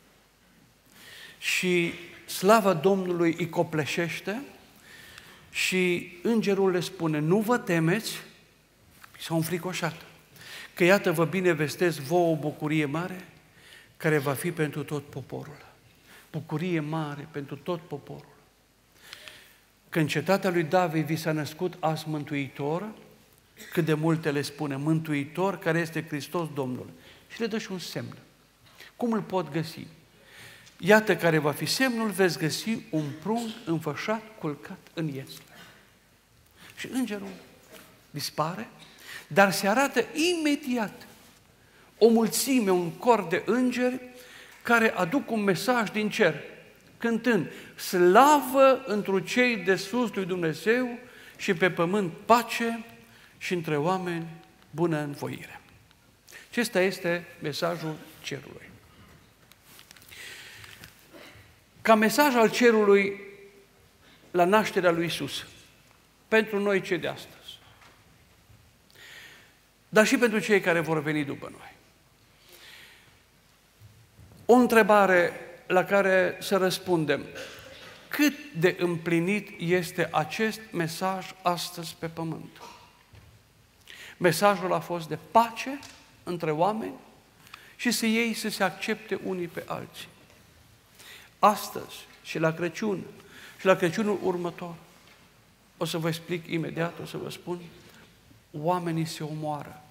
și slava Domnului îi copleșește și îngerul le spune: nu vă temeți, s-au înfricoșat, că iată vă binevestesc vouă o bucurie mare care va fi pentru tot poporul. Bucurie mare pentru tot poporul. Că în cetatea lui David vi s-a născut azi Mântuitor, cât de multe le spune, Mântuitor care este Hristos Domnul. Și le dă și un semn. Cum îl pot găsi? Iată care va fi semnul, veți găsi un prunc înfășat, culcat în iesle. Și îngerul dispare, dar se arată imediat o mulțime, un cor de îngeri care aduc un mesaj din cer, cântând: slavă întru cei de sus lui Dumnezeu și pe pământ pace și între oameni bună învoire. Acesta este mesajul cerului. Ca mesaj al cerului la nașterea lui Iisus, pentru noi cei de astăzi, dar și pentru cei care vor veni după noi. O întrebare la care să răspundem: cât de împlinit este acest mesaj astăzi pe pământ? Mesajul a fost de pace între oameni și să se accepte unii pe alții. Astăzi și la Crăciun și la Crăciunul următor, o să vă explic imediat, o să vă spun, oamenii se omoară.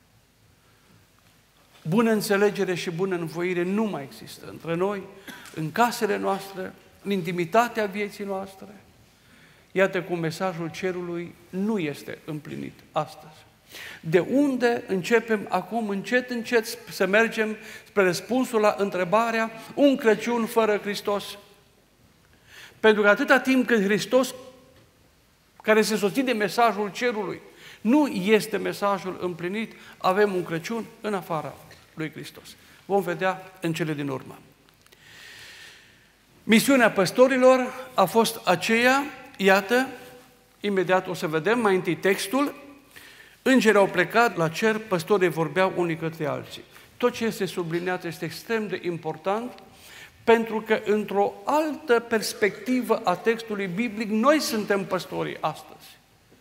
Bună înțelegere și bună învoire nu mai există între noi, în casele noastre, în intimitatea vieții noastre. Iată cum mesajul cerului nu este împlinit astăzi. De unde începem acum încet, încet să mergem spre răspunsul la întrebarea: un Crăciun fără Hristos? Pentru că atâta timp cât Hristos, care se soțit de mesajul cerului, nu este mesajul împlinit, avem un Crăciun în afara lui Hristos. Vom vedea în cele din urmă. Misiunea păstorilor a fost aceea, iată, imediat o să vedem, mai întâi textul: îngerii au plecat la cer, păstorii vorbeau unii către alții. Tot ce este subliniat este extrem de important, pentru că într-o altă perspectivă a textului biblic, noi suntem păstorii astăzi.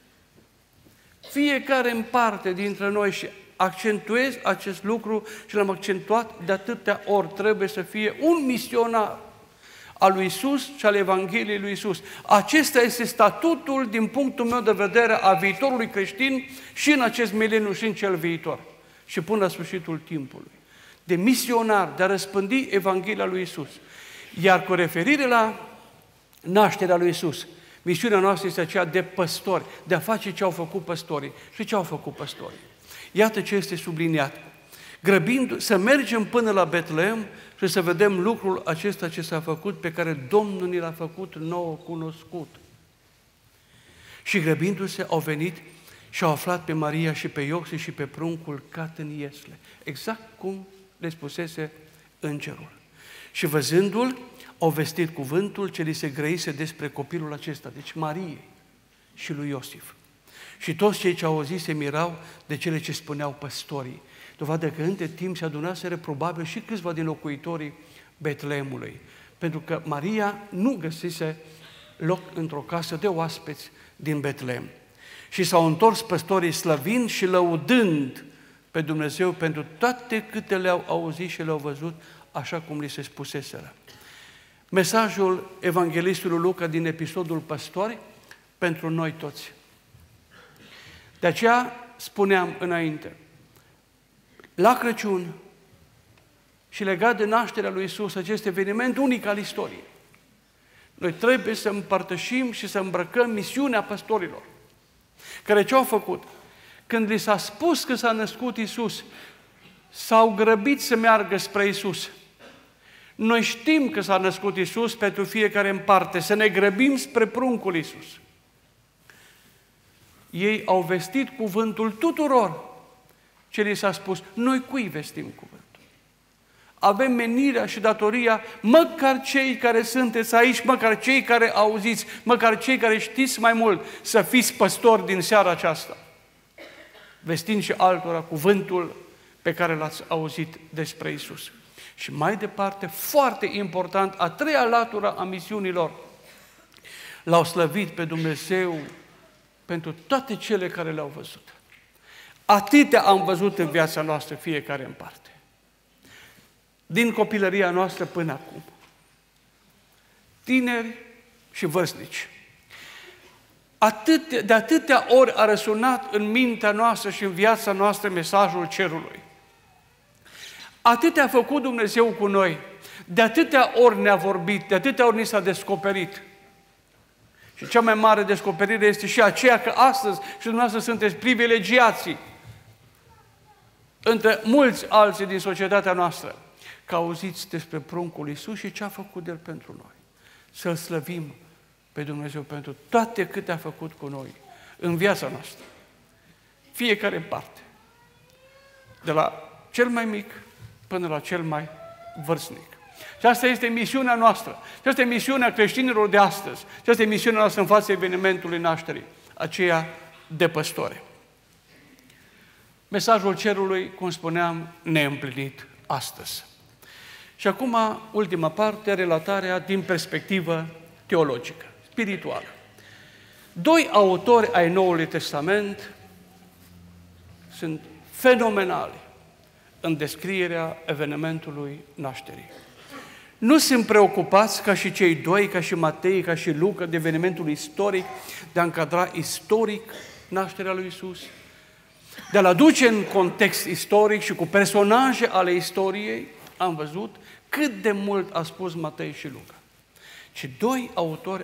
Fiecare în parte dintre noi, și accentuez acest lucru și l-am accentuat de atâtea ori, trebuie să fie un misionar a lui Iisus și al Evangheliei lui Iisus. Acesta este statutul, din punctul meu de vedere, a viitorului creștin și în acest mileniu și în cel viitor și până la sfârșitul timpului. De misionar, de a răspândi Evanghelia lui Iisus. Iar cu referire la nașterea lui Iisus, misiunea noastră este aceea de păstori, de a face ce au făcut păstorii. Și ce au făcut păstorii? Iată ce este subliniat. Grăbind să mergem până la Betlehem și să vedem lucrul acesta ce s-a făcut, pe care Domnul ni l-a făcut nouă cunoscut. Și grăbindu-se au venit și au aflat pe Maria și pe Iosif și pe pruncul cat în iesle. Exact cum le spusese îngerul. Și văzându-l, au vestit cuvântul ce li se grăise despre copilul acesta, deci Mariei și lui Iosif. Și toți cei ce au auzit se mirau de cele ce spuneau păstorii. Dovadă că între timp se adunaseră probabil și câțiva din locuitorii Betlehemului, pentru că Maria nu găsise loc într-o casă de oaspeți din Betlehem. Și s-au întors păstorii slăvind și lăudând pe Dumnezeu pentru toate câte le-au auzit și le-au văzut, așa cum li se spuseseră. Mesajul evanghelistului Luca din episodul Păstori pentru noi toți. De aceea spuneam înainte, la Crăciun și legat de nașterea lui Iisus, acest eveniment unic al istoriei, noi trebuie să împărtășim și să îmbrăcăm misiunea păstorilor, care ce au făcut? Când li s-a spus că s-a născut Iisus, s-au grăbit să meargă spre Iisus. Noi știm că s-a născut Iisus pentru fiecare în parte, să ne grăbim spre pruncul Iisus. Ei au vestit cuvântul tuturor ce li s-a spus. Noi cui vestim cuvântul? Avem menirea și datoria, măcar cei care sunteți aici, măcar cei care auziți, măcar cei care știți mai mult, să fiți păstori din seara aceasta, vestind și altora cuvântul pe care l-ați auzit despre Iisus. Și mai departe, foarte important, a treia latură a misiunilor, l-au slăvit pe Dumnezeu pentru toate cele care le-au văzut. Atâtea am văzut în viața noastră, fiecare în parte. Din copilăria noastră până acum. Tineri și vârstnici. De atâtea ori a răsunat în mintea noastră și în viața noastră mesajul cerului. Atâtea a făcut Dumnezeu cu noi, de atâtea ori ne-a vorbit, de atâtea ori ni s-a descoperit. Și cea mai mare descoperire este și aceea că astăzi și dumneavoastră sunteți privilegiații între mulți alții din societatea noastră, că auziți despre pruncul Iisus și ce a făcut El pentru noi. Să-L slăvim pe Dumnezeu pentru toate câte a făcut cu noi în viața noastră. Fiecare în parte. De la cel mai mic până la cel mai vârstnic. Și asta este misiunea noastră. Și asta e misiunea creștinilor de astăzi. Și asta e misiunea noastră în fața evenimentului nașterii, aceea de păstori. Mesajul cerului, cum spuneam, neîmplinit astăzi. Și acum, ultima parte, relatarea din perspectivă teologică, spirituală. Doi autori ai Noului Testament sunt fenomenali în descrierea evenimentului nașterii. Nu sunt preocupați ca și cei doi, ca și Matei, ca și Luca, de evenimentul istoric, de a încadra istoric nașterea lui Iisus, de a-l aduce în context istoric și cu personaje ale istoriei. Am văzut cât de mult a spus Matei și Luca. Și doi autori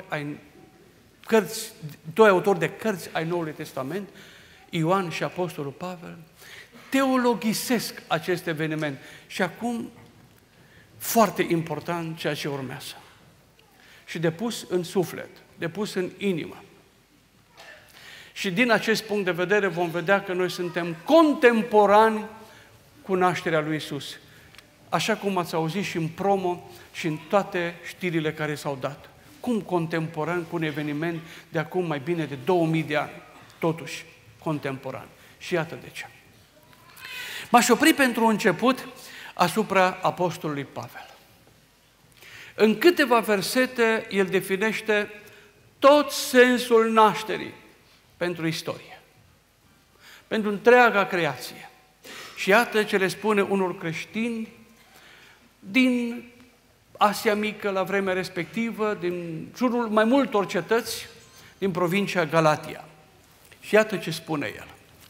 de cărți ai Noului Testament, Ioan și Apostolul Pavel, teologisesc acest eveniment. Și acum, foarte important ceea ce urmează. Și de pus în suflet, de pus în inimă. Și din acest punct de vedere vom vedea că noi suntem contemporani cu nașterea lui Iisus. Așa cum ați auzit și în promo și în toate știrile care s-au dat. Cum contemporan cu un eveniment de acum mai bine de 2000 de ani. Totuși, contemporan. Și iată de ce. M-aș opri pentru început asupra apostolului Pavel. În câteva versete, el definește tot sensul nașterii pentru istorie, pentru întreaga creație. Și iată ce le spune unor creștini din Asia Mică la vremea respectivă, din jurul mai multor cetăți din provincia Galatia. Și iată ce spune el.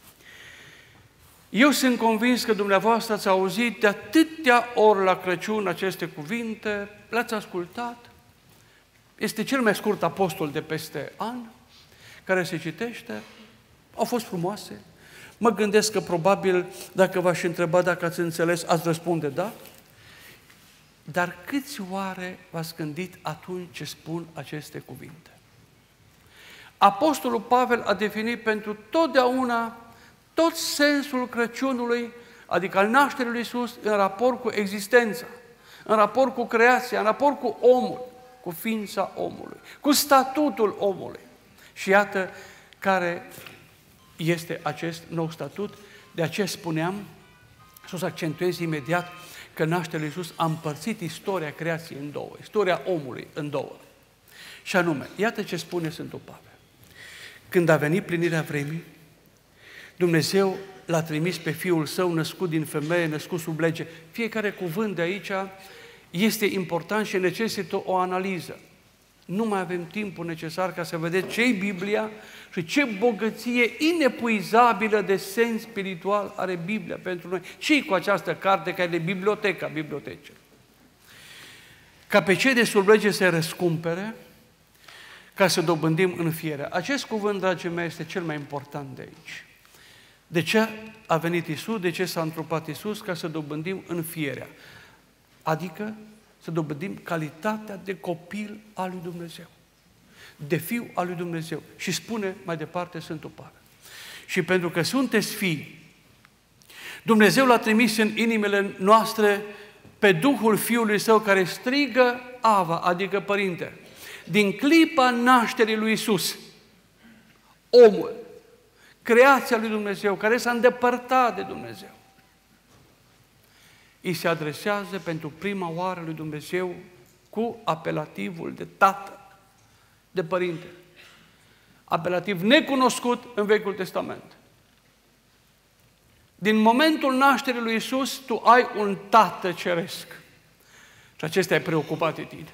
Eu sunt convins că dumneavoastră ați auzit de atâtea ori la Crăciun aceste cuvinte, le-ați ascultat. Este cel mai scurt apostol de peste an, care se citește. Au fost frumoase. Mă gândesc că probabil, dacă v-aș întreba dacă ați înțeles, ați răspunde da. Dar câți oare v-ați gândit atunci ce spun aceste cuvinte? Apostolul Pavel a definit pentru totdeauna tot sensul Crăciunului, adică al nașterii lui Iisus, în raport cu existența, în raport cu creația, în raport cu omul, cu ființa omului, cu statutul omului. Și iată care este acest nou statut. De aceea spuneam, și o să accentuez imediat, că nașterea lui Iisus a împărțit istoria creației în două, istoria omului în două. Și anume, iată ce spune Sfântul Pavel. Când a venit plinirea vremii, Dumnezeu l-a trimis pe Fiul Său născut din femeie, născut sub lege. Fiecare cuvânt de aici este important și necesită o analiză. Nu mai avem timpul necesar ca să vedeți ce-i Biblia și ce bogăție inepuizabilă de sens spiritual are Biblia pentru noi. Și cu această carte care e biblioteca bibliotecilor. Ca pe cei de sub lege să răscumpere, ca să dobândim înfierea. Acest cuvânt, dragii mei, este cel mai important de aici. De ce a venit Iisus? De ce s-a întrupat Iisus? Ca să dobândim înfierea. Adică să dobândim calitatea de copil al lui Dumnezeu, de fiu al lui Dumnezeu. Și spune mai departe Sfântul Pavel. Și pentru că sunteți fii, Dumnezeu l-a trimis în inimile noastre pe Duhul Fiului Său care strigă Ava, adică Părinte. Din clipa nașterii lui Iisus, omul, creația lui Dumnezeu, care s-a îndepărtat de Dumnezeu, îi se adresează pentru prima oară lui Dumnezeu cu apelativul de tată, de părinte. Apelativ necunoscut în Vechiul Testament. Din momentul nașterii lui Iisus, tu ai un tată ceresc. Și acesta e preocupat de tine.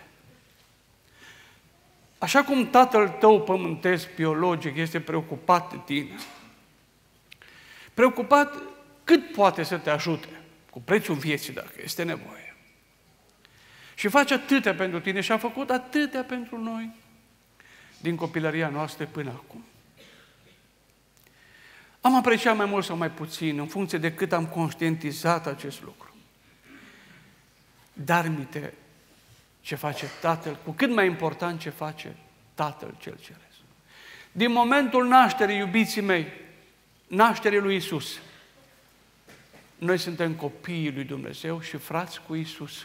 Așa cum tatăl tău pământesc, biologic, este preocupat de tine, preocupat cât poate să te ajute, cu prețul vieții, dacă este nevoie. Și face atâtea pentru tine și a făcut atâtea pentru noi din copilăria noastră până acum. Am apreciat mai mult sau mai puțin, în funcție de cât am conștientizat acest lucru. Dar minte ce face Tatăl, cu cât mai important ce face Tatăl cel Ceresc. Din momentul nașterii, iubiții mei, nașterii lui Iisus, noi suntem copiii lui Dumnezeu și frați cu Iisus.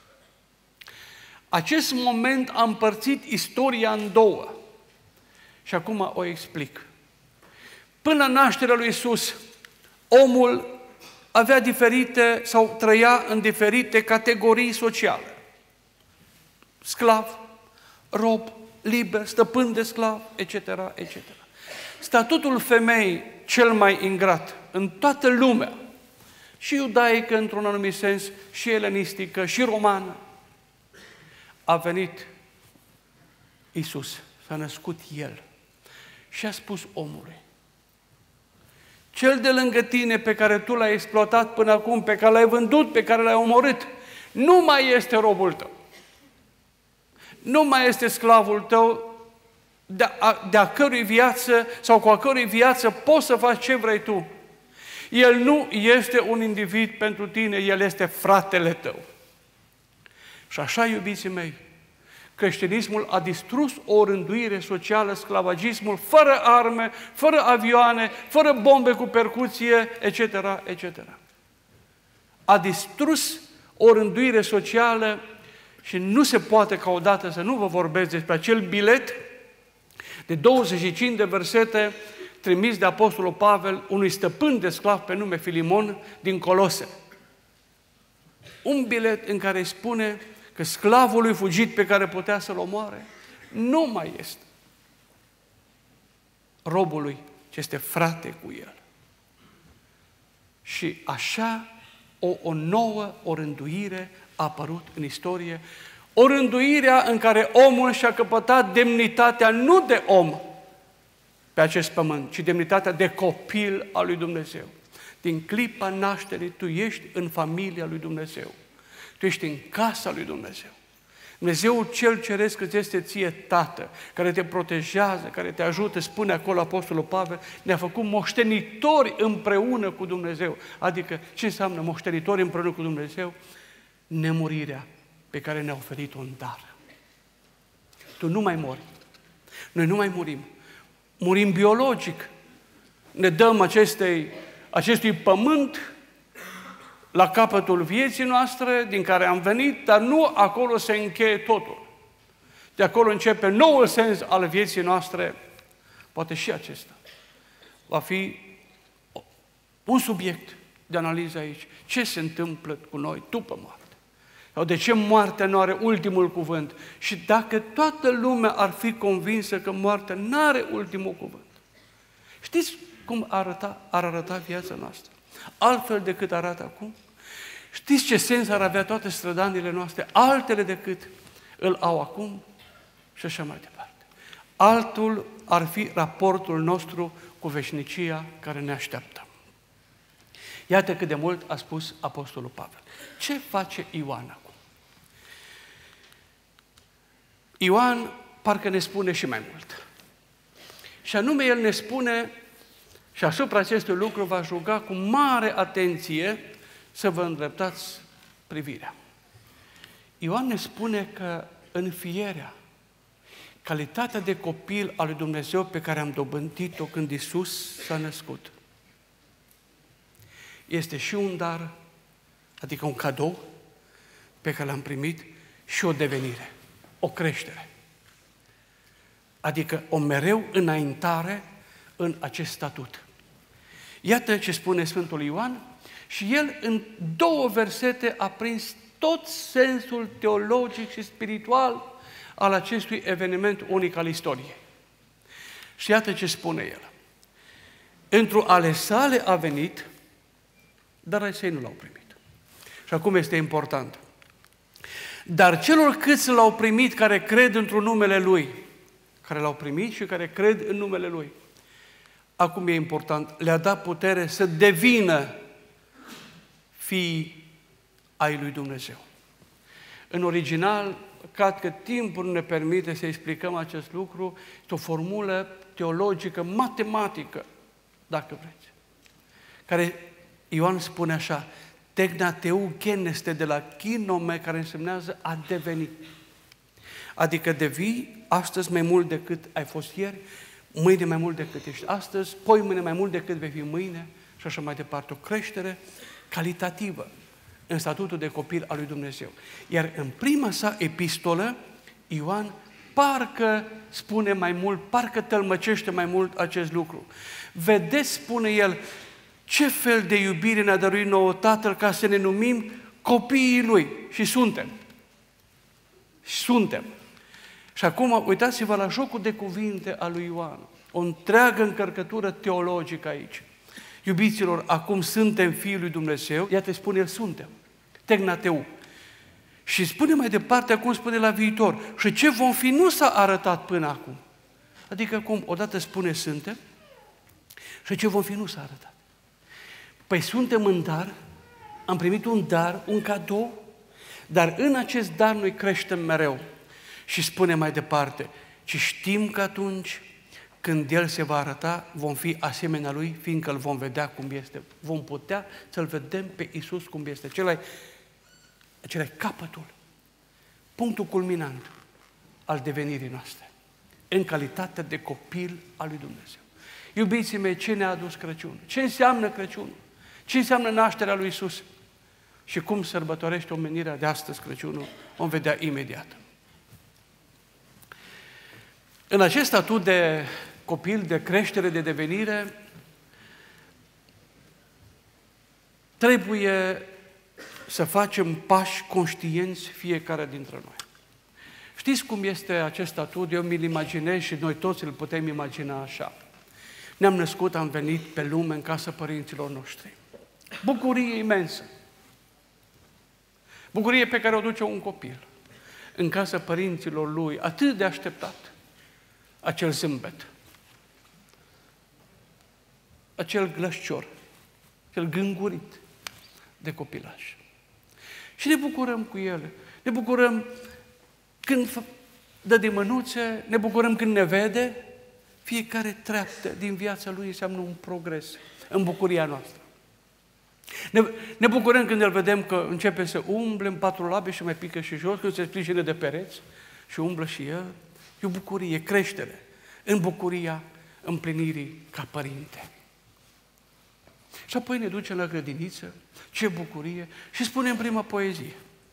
Acest moment a împărțit istoria în două. Și acum o explic. Până nașterea lui Iisus, omul avea diferite sau trăia în diferite categorii sociale. Sclav, rob, liber, stăpân de sclav, etc., etc. Statutul femeii cel mai ingrat în toată lumea, și iudaică într-un anumit sens, și elenistică, și romană, a venit Iisus, s-a născut El și a spus omului: cel de lângă tine pe care tu l-ai exploatat până acum, pe care l-ai vândut, pe care l-ai omorât, nu mai este robul tău. Nu mai este sclavul tău, de a cărui viață sau cu a cărui viață poți să faci ce vrei tu. El nu este un individ pentru tine, el este fratele tău. Și așa, iubiții mei, creștinismul a distrus o rânduire socială, sclavagismul, fără arme, fără avioane, fără bombe cu percuție, etc., etc. A distrus o rânduire socială și nu se poate ca odată să nu vă vorbesc despre acel bilet de 25 de versete trimis de Apostolul Pavel unui stăpân de sclav pe nume Filimon din Colose. Un bilet în care spune că sclavului fugit pe care putea să-l omoare nu mai este robului, ce este frate cu el. Și așa o nouă, o rânduire a apărut în istorie, o rânduire în care omul și-a căpătat demnitatea nu de om pe acest pământ, ci demnitatea de copil al lui Dumnezeu. Din clipa nașterii, tu ești în familia lui Dumnezeu. Tu ești în casa lui Dumnezeu. Dumnezeul cel ceresc îți este ție tată, care te protejează, care te ajută, spune acolo Apostolul Pavel, ne-a făcut moștenitori împreună cu Dumnezeu. Adică, ce înseamnă moștenitori împreună cu Dumnezeu? Nemurirea pe care ne-a oferit-o în dar. Tu nu mai mori. Noi nu mai murim. Murim biologic. Ne dăm acestui pământ la capătul vieții noastre din care am venit, dar nu acolo se încheie totul. De acolo începe noul sens al vieții noastre, poate și acesta. Va fi un subiect de analiză aici. Ce se întâmplă cu noi după moarte? Sau de ce moartea nu are ultimul cuvânt? Și dacă toată lumea ar fi convinsă că moartea nu are ultimul cuvânt, știți cum ar arăta viața noastră? Altfel decât arată acum? Știți ce sens ar avea toate strădanile noastre, altele decât îl au acum? Și așa mai departe. Altul ar fi raportul nostru cu veșnicia care ne așteaptă. Iată cât de mult a spus Apostolul Pavel. Ce face Ioan acum? Ioan parcă ne spune și mai mult. Și anume, el ne spune, și asupra acestui lucru va ruga cu mare atenție să vă îndreptați privirea. Ioan ne spune că înfierea, calitatea de copil al lui Dumnezeu pe care am dobândit-o când Iisus s-a născut, este și un dar, adică un cadou pe care l-am primit, și o devenire, o creștere. Adică o mereu înaintare în acest statut. Iată ce spune Sfântul Ioan și el în 2 versete a prins tot sensul teologic și spiritual al acestui eveniment unic al istoriei. Și iată ce spune el. Într-o ale sale a venit, dar ai săi nu l-au primit. Și acum este important. Dar celor câți l-au primit care cred într-un numele Lui, care l-au primit și care cred în numele Lui, acum e important, le-a dat putere să devină fii ai lui Dumnezeu. În original, cred că timpul nu ne permite să explicăm acest lucru, este o formulă teologică, matematică, dacă vreți, care Ioan spune așa, tegnateu gen este de la chinome, care însemnează a deveni. Adică devii astăzi mai mult decât ai fost ieri, mâine mai mult decât ești astăzi, poimâine mai mult decât vei fi mâine și așa mai departe. O creștere calitativă în statutul de copil al lui Dumnezeu. Iar în prima sa epistolă, Ioan parcă spune mai mult, parcă tălmăcește mai mult acest lucru. Vedeți, spune el, ce fel de iubire ne-a dăruit nouă Tatăl ca să ne numim copiii Lui. Și suntem. Suntem. Și acum, uitați-vă la jocul de cuvinte al lui Ioan. O întreagă încărcătură teologică aici. Iubiților, acum suntem fiii lui Dumnezeu, iată spune el, suntem. Tegnateu. Și spune mai departe, acum spune la viitor. Și ce vom fi nu s-a arătat până acum. Adică acum, odată spune suntem, și ce vom fi nu s-a arătat. Păi suntem în dar, am primit un dar, un cadou, dar în acest dar noi creștem mereu. Și spune mai departe, ci știm că atunci când El se va arăta, vom fi asemenea Lui, fiindcă Îl vom vedea cum este. Vom putea să-L vedem pe Iisus cum este. Acela e capătul, punctul culminant al devenirii noastre, în calitate de copil al lui Dumnezeu. Iubiții mei, ce ne-a adus Crăciunul? Ce înseamnă Crăciunul? Ce înseamnă nașterea lui Iisus? Și cum sărbătorește omenirea de astăzi Crăciunul? Vom vedea imediat. În acest statut de copil, de creștere, de devenire, trebuie să facem pași conștienți fiecare dintre noi. Știți cum este acest statut? Eu mi-l imaginez și noi toți îl putem imagina așa. Ne-am născut, am venit pe lume în casa părinților noștri. Bucurie imensă. Bucurie pe care o duce un copil în casa părinților lui, atât de așteptat. Acel zâmbet, acel glășcior, acel gângurit de copilaj. Și ne bucurăm cu ele. Ne bucurăm când dă de mânuțe, ne bucurăm când ne vede. Fiecare treaptă din viața lui înseamnă un progres în bucuria noastră. Ne bucurăm când îl vedem că începe să umble în patru labe și mai pică și jos, când se sprijină de pereți și umblă și el. E o bucurie, creștere în bucuria împlinirii ca părinte. Și apoi ne ducem la grădiniță, ce bucurie, și spunem prima poezie.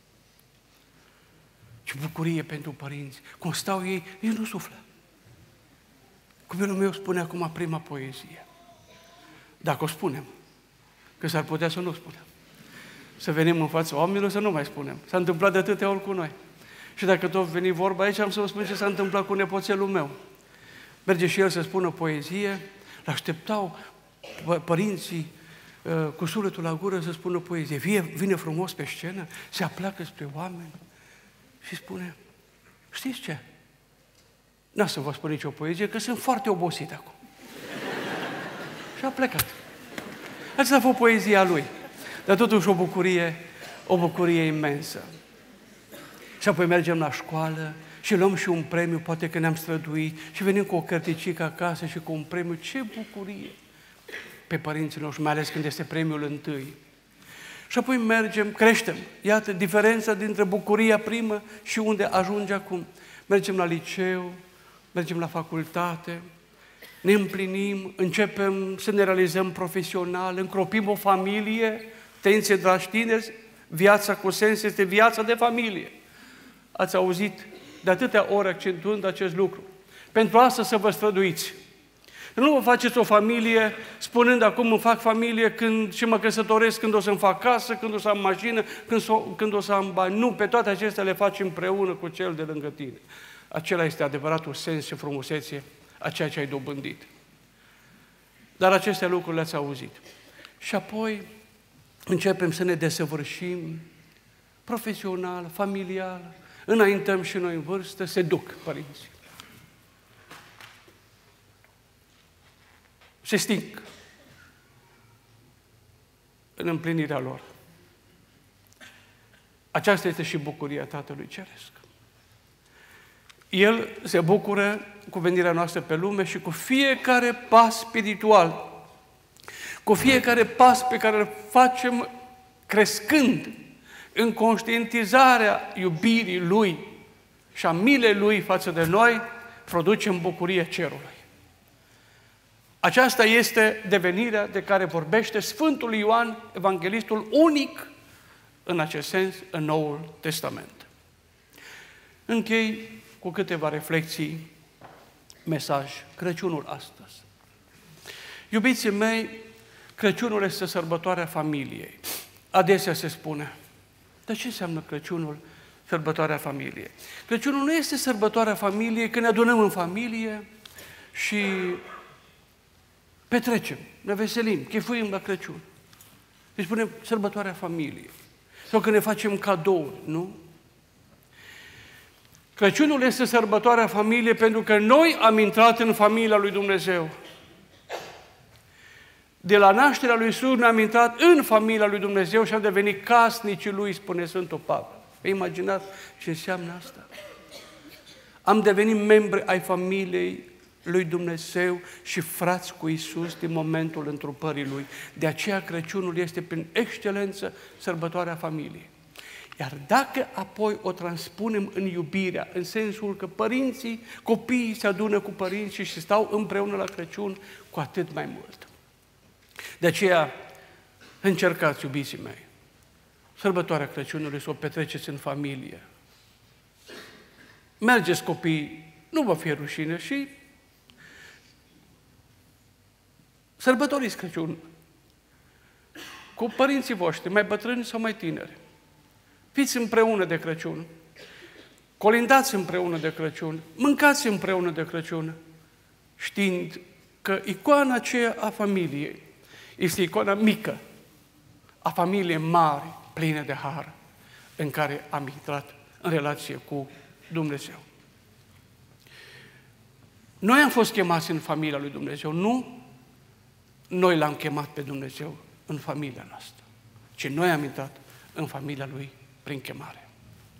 Ce bucurie pentru părinți, cum stau ei nu suflă. Copilul meu spune acum prima poezie. Dacă o spunem, că s-ar putea să nu o spunem. Să venim în fața oamenilor să nu mai spunem. S-a întâmplat de atâtea ori cu noi. Și dacă tot veni vorba aici, am să vă spun ce s-a întâmplat cu nepoțelul meu. Merge și el să spună poezie, l-așteptau părinții cu sufletul la gură să spună poezie. Vine frumos pe scenă, se apleacă spre oameni și spune, știți ce? N-am să vă spun nicio poezie, că sunt foarte obosit acum. Și a plecat. Asta a fost poezia lui. Dar totuși o bucurie imensă. Și apoi mergem la școală și luăm și un premiu, poate că ne-am străduit, și venim cu o cărticică acasă și cu un premiu. Ce bucurie pe părinții noștri, mai ales când este premiul întâi. Și apoi mergem, creștem. Iată diferența dintre bucuria primă și unde ajunge acum. Mergem la liceu, mergem la facultate, ne împlinim, începem să ne realizăm profesional, încropim o familie. Atenție, dragi tineri, viața cu sens este viața de familie. Ați auzit de atâtea ori accentuând acest lucru. Pentru asta să vă străduiți. Nu vă faceți o familie spunând acum îmi fac familie și mă căsătoresc când o să-mi fac casă, când o să am mașină, când o să am bani. Nu, pe toate acestea le faci împreună cu cel de lângă tine. Acela este adevăratul sens și frumusețe a ceea ce ai dobândit. Dar aceste lucruri le-ați auzit. Și apoi începem să ne desăvârșim profesional, familial, înaintăm și noi în vârstă, se duc părinții. Se sting în împlinirea lor. Aceasta este și bucuria Tatălui Ceresc. El se bucură cu venirea noastră pe lume și cu fiecare pas spiritual, cu fiecare pas pe care îl facem crescând în conștientizarea iubirii Lui și a milei Lui față de noi, producem bucurie cerului. Aceasta este devenirea de care vorbește Sfântul Ioan, evanghelistul unic în acest sens în Noul Testament. Închei cu câteva reflexii, mesaj, Crăciunul astăzi. Iubiții mei, Crăciunul este sărbătoarea familiei. Adesea se spune, dar ce înseamnă Crăciunul, sărbătoarea familiei? Crăciunul nu este sărbătoarea familiei când ne adunăm în familie și petrecem, ne veselim, chefuim la Crăciun. Îi spunem sărbătoarea familiei. Sau când ne facem cadouri, nu? Crăciunul este sărbătoarea familiei pentru că noi am intrat în familia lui Dumnezeu. De la nașterea lui Iisus ne-am intrat în familia lui Dumnezeu și am devenit casnicii lui, spune Sfântul Pavel. Imaginați ce înseamnă asta? Am devenit membri ai familiei lui Dumnezeu și frați cu Iisus din momentul întrupării Lui. De aceea Crăciunul este prin excelență sărbătoarea familiei. Iar dacă apoi o transpunem în iubirea, în sensul că copiii se adună cu părinții și stau împreună la Crăciun, cu atât mai mult. De aceea încercați, iubiții mei, sărbătoarea Crăciunului să o petreceți în familie. Mergeți copiii, nu vă fie rușine și sărbătoriți Crăciunul cu părinții voștri, mai bătrâni sau mai tineri. Fiți împreună de Crăciun, colindați împreună de Crăciun, mâncați împreună de Crăciun, știind că icoana aceea a familiei este icoana mică, a familiei mari, pline de har, în care am intrat în relație cu Dumnezeu. Noi am fost chemați în familia lui Dumnezeu, nu noi l-am chemat pe Dumnezeu în familia noastră, ci noi am intrat în familia Lui prin chemare.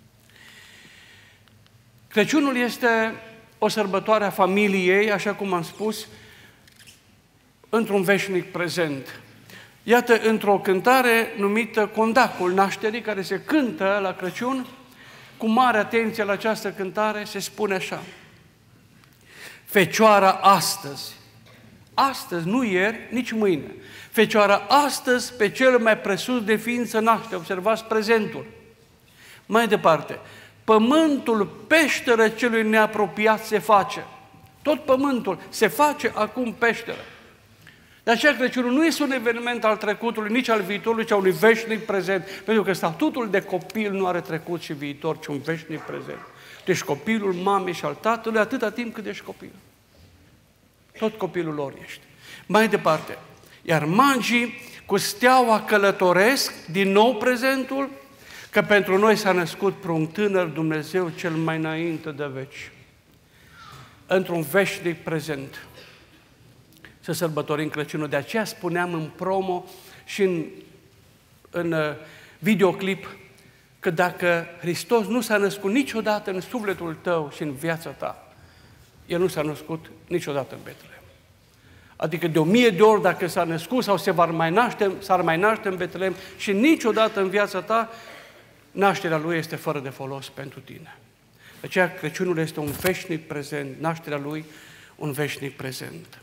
Crăciunul este o sărbătoare a familiei, așa cum am spus, într-un veșnic prezent. Iată, într-o cântare numită Condacul Nașterii, care se cântă la Crăciun, cu mare atenție la această cântare, se spune așa: Fecioara astăzi, astăzi, nu ieri, nici mâine, Fecioara astăzi pe cel mai presus de ființă naște. Observați prezentul. Mai departe, pământul peșteră celui neapropiat se face. Tot pământul se face acum peșteră. De aceea Crăciunul nu este un eveniment al trecutului, nici al viitorului, ci a unui veșnic prezent. Pentru că statutul de copil nu are trecut și viitor, ci un veșnic prezent. Deci copilul mamei și al tatălui atâta timp cât ești copil. Tot copilul lor ești. Mai departe, iar magii cu steaua călătoresc din nou prezentul, că pentru noi s-a născut un tânăr Dumnezeu cel mai înainte de veci. Într-un veșnic prezent să sărbătorim Crăciunul. De aceea spuneam în promo și în videoclip că dacă Hristos nu s-a născut niciodată în sufletul tău și în viața ta, El nu s-a născut niciodată în Betlehem. Adică de 1000 de ori dacă s-a născut sau s-ar mai naște în Betlehem și niciodată în viața ta, nașterea Lui este fără de folos pentru tine. De aceea Crăciunul este un veșnic prezent, nașterea Lui un veșnic prezent.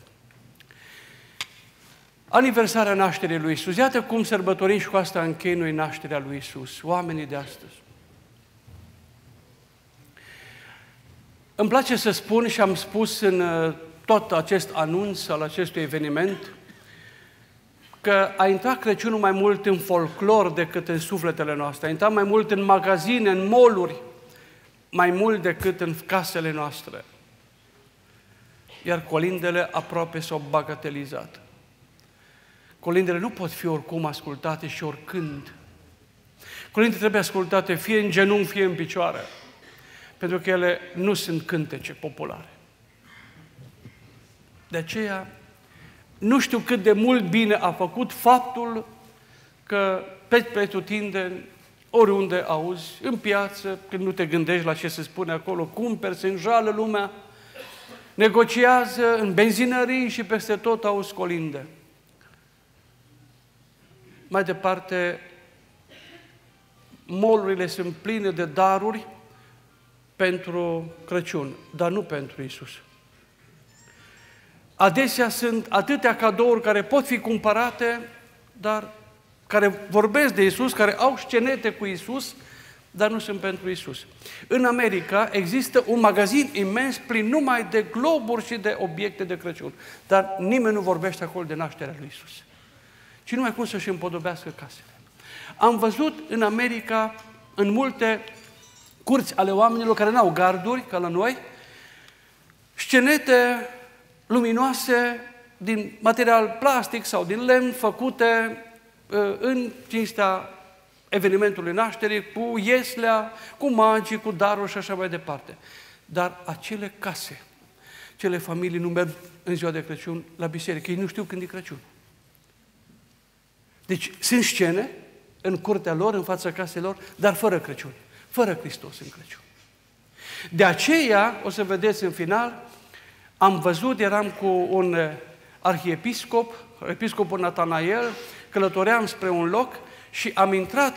Aniversarea nașterii lui Iisus. Iată cum sărbătorim și cu asta închei noi nașterea lui Iisus, oamenii de astăzi. Îmi place să spun și am spus în tot acest anunț al acestui eveniment că a intrat Crăciunul mai mult în folclor decât în sufletele noastre, a intrat mai mult în magazine, în mall-uri, mai mult decât în casele noastre. Iar colindele aproape s-au bagatelizat. Colindele nu pot fi oricum ascultate și oricând. Colindele trebuie ascultate fie în genunchi, fie în picioare, pentru că ele nu sunt cântece populare. De aceea, nu știu cât de mult bine a făcut faptul că pe pretutindeni, oriunde auzi, în piață, când nu te gândești la ce se spune acolo, cumperi, se înjală lumea, negociază în benzinării și peste tot auzi colinde. Mai departe, mall-urile sunt pline de daruri pentru Crăciun, dar nu pentru Iisus. Adesea sunt atâtea cadouri care pot fi cumpărate, dar care vorbesc de Iisus, care au scenete cu Iisus, dar nu sunt pentru Iisus. În America există un magazin imens plin numai de globuri și de obiecte de Crăciun, dar nimeni nu vorbește acolo de nașterea lui Iisus. Și numai cum să-și împodobească casele. Am văzut în America, în multe curți ale oamenilor care n-au garduri, ca la noi, scenete luminoase din material plastic sau din lemn, făcute în cinstea evenimentului nașterii, cu ieslea, cu magii, cu daruri și așa mai departe. Dar acele case, acele familii nu merg în ziua de Crăciun la biserică, ei nu știu când e Crăciun. Deci sunt scene în curtea lor, în fața caselor, dar fără Crăciun, fără Hristos în Crăciun. De aceea, o să vedeți în final, am văzut, eram cu un arhiepiscop, episcopul Natanael, călătoream spre un loc și am intrat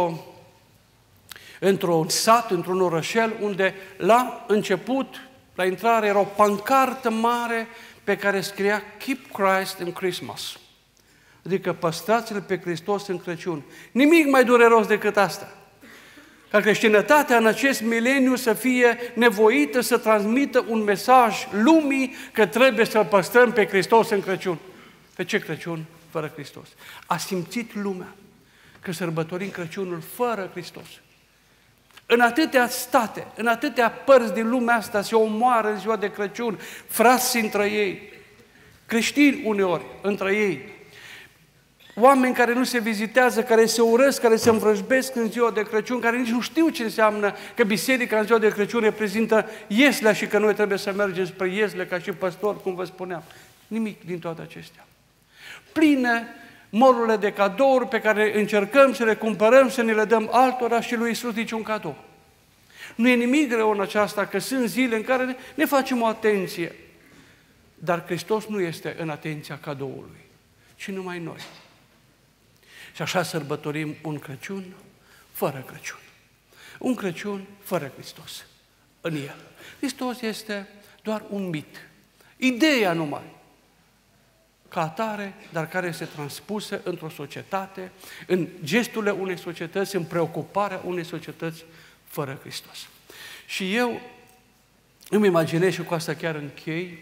într-un sat, într-un orășel, unde la început, la intrare, era o pancartă mare pe care scria Keep Christ in Christmas. Adică păstrați-L pe Hristos în Crăciun. Nimic mai dureros decât asta. Ca creștinătatea în acest mileniu să fie nevoită să transmită un mesaj lumii că trebuie să-L păstrăm pe Hristos în Crăciun. Pe ce Crăciun fără Hristos? A simțit lumea că sărbătorim Crăciunul fără Hristos. În atâtea state, în atâtea părți din lumea asta se omoară în ziua de Crăciun, frați între ei, creștini uneori între ei. oameni care nu se vizitează, care se urăsc, care se învrăjbesc în ziua de Crăciun, care nici nu știu ce înseamnă că biserica în ziua de Crăciun reprezintă Ieslea și că noi trebuie să mergem spre Iesle ca și păstori, cum vă spuneam. Nimic din toate acestea. Pline morurile de cadouri pe care încercăm să le cumpărăm, să ne le dăm altora și lui Iisus niciun cadou. Nu e nimic greu în aceasta, că sunt zile în care ne facem o atenție. Dar Hristos nu este în atenția cadoului, ci numai noi. Și așa sărbătorim un Crăciun fără Crăciun. Un Crăciun fără Hristos în el. Hristos este doar un mit. Ideea numai, ca atare, dar care este transpusă într-o societate, în gesturile unei societăți, în preocuparea unei societăți fără Hristos. Și eu îmi imaginez, și cu asta chiar închei,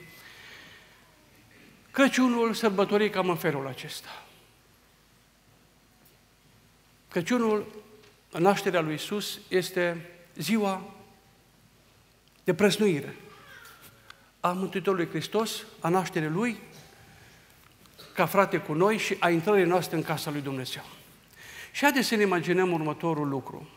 Crăciunul sărbătorit cam în felul acesta. Crăciunul, nașterea lui Iisus, este ziua de prăznuire a Mântuitorului Hristos, a nașterii Lui, ca frate cu noi și a intrării noastre în casa lui Dumnezeu. Și haideți să ne imaginăm următorul lucru.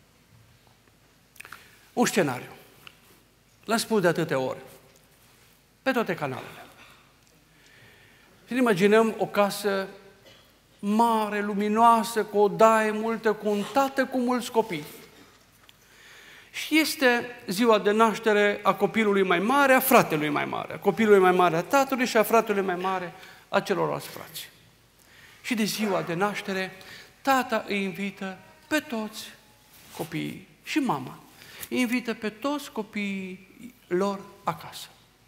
Un scenariu. L-am spus de atâtea ori, pe toate canalele. Să ne imaginăm o casă mare, luminoasă, cu o daie multă, cu un tată cu mulți copii. Și este ziua de naștere a copilului mai mare, a fratelui mai mare, a copilului mai mare a tatălui și a fratelui mai mare a celorlalți frați. Și de ziua de naștere, tata îi invită pe toți copiii și mama îi invită pe toți copiii lor acasă.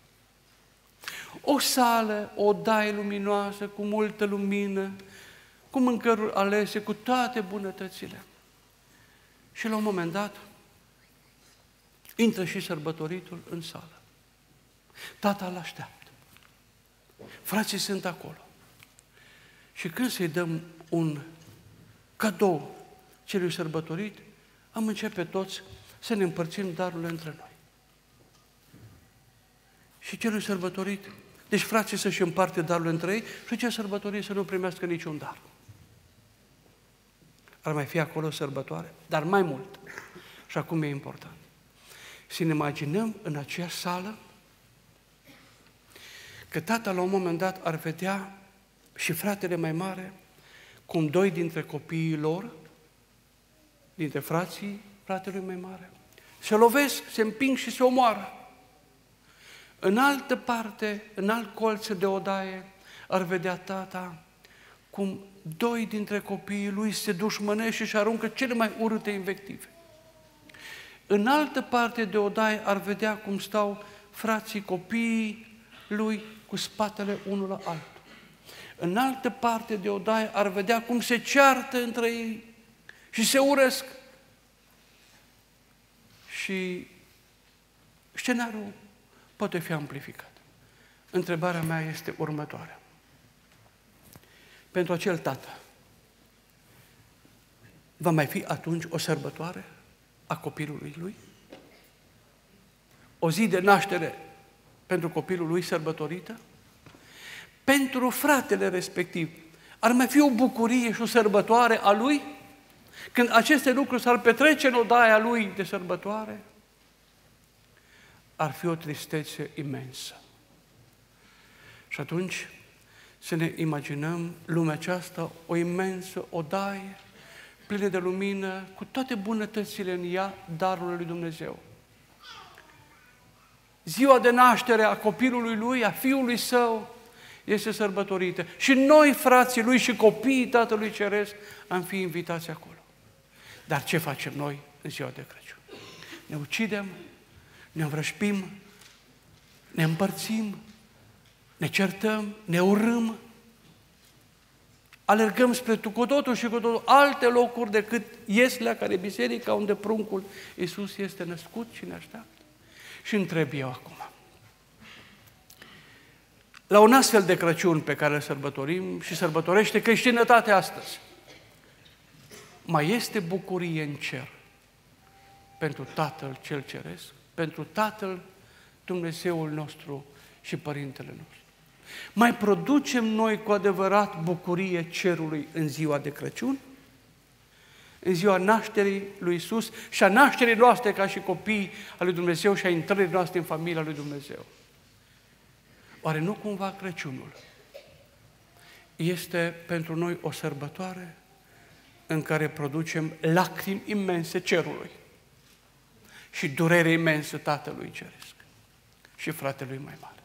O sală, o daie luminoasă, cu multă lumină, cu mâncăruri alese, cu toate bunătățile. Și la un moment dat, intră și sărbătoritul în sală. Tata îl așteaptă. Frații sunt acolo. Și când să-i dăm un cadou celui sărbătorit, am începe toți să ne împărțim darurile între noi. Și celui sărbătorit, deci frații să-și împarte darurile între ei și cel sărbătorit să nu primească niciun dar. Ar mai fi acolo sărbătoare, dar mai mult. Și acum e important. Să ne imaginăm în acea sală că tata la un moment dat ar vedea și fratele mai mare cum doi dintre copiii lor, dintre frații fratelui mai mare, se lovesc, se împing și se omoară. În altă parte, în alt colț de odaie, ar vedea tata cum doi dintre copiii lui se dușmănesc și își aruncă cele mai urâte invective. În altă parte de odaie ar vedea cum stau frații copiii lui cu spatele unul la altul. În altă parte de odaie ar vedea cum se ceartă între ei și se urăsc. Și scenariul poate fi amplificat. Întrebarea mea este următoarea. Pentru acel tată, va mai fi atunci o sărbătoare a copilului lui? O zi de naștere pentru copilul lui sărbătorită? Pentru fratele respectiv, ar mai fi o bucurie și o sărbătoare a lui? Când aceste lucruri s-ar petrece în odaia lui de sărbătoare? Ar fi o tristețe imensă. Și atunci să ne imaginăm lumea aceasta, o imensă odaie, plină de lumină, cu toate bunătățile în ea, darul lui Dumnezeu. Ziua de naștere a copilului lui, a fiului său, este sărbătorită. Și noi, frații lui și copiii Tatălui Ceresc, am fi invitați acolo. Dar ce facem noi în ziua de Crăciun? Ne ucidem, ne învrășpim, ne împărțim, ne certăm, ne urâm, alergăm spre cu totul și cu totul alte locuri decât Ieslea, care e biserica unde pruncul Iisus este născut și ne așteaptă. Și întreb eu acum, la un astfel de Crăciun pe care îl sărbătorim și sărbătorește creștinătatea astăzi, mai este bucurie în cer pentru Tatăl cel Ceresc, pentru Tatăl Dumnezeul nostru și Părintele nostru? Mai producem noi cu adevărat bucurie cerului în ziua de Crăciun? În ziua nașterii lui Iisus și a nașterii noastre ca și copii al lui Dumnezeu și a intrării noastre în familia lui Dumnezeu. Oare nu cumva Crăciunul este pentru noi o sărbătoare în care producem lacrimi imense cerului și durere imensă Tatălui Ceresc și fratelui mai mare?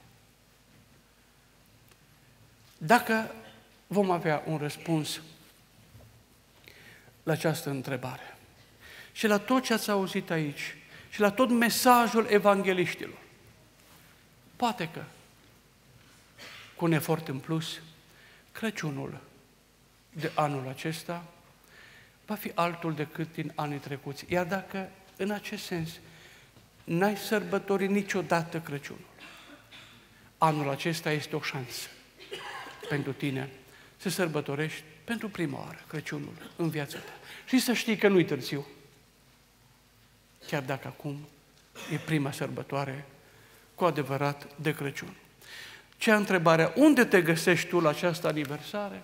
Dacă vom avea un răspuns la această întrebare și la tot ce ați auzit aici și la tot mesajul evangeliștilor, poate că, cu un efort în plus, Crăciunul de anul acesta va fi altul decât din anii trecuți. Iar dacă, în acest sens, n-ai sărbătorit niciodată Crăciunul, anul acesta este o șansă pentru tine să sărbătorești pentru prima oară Crăciunul în viața ta. Și să știi că nu-i târziu. Chiar dacă acum e prima sărbătoare cu adevărat de Crăciun. Cea întrebarea, unde te găsești tu la această aniversare,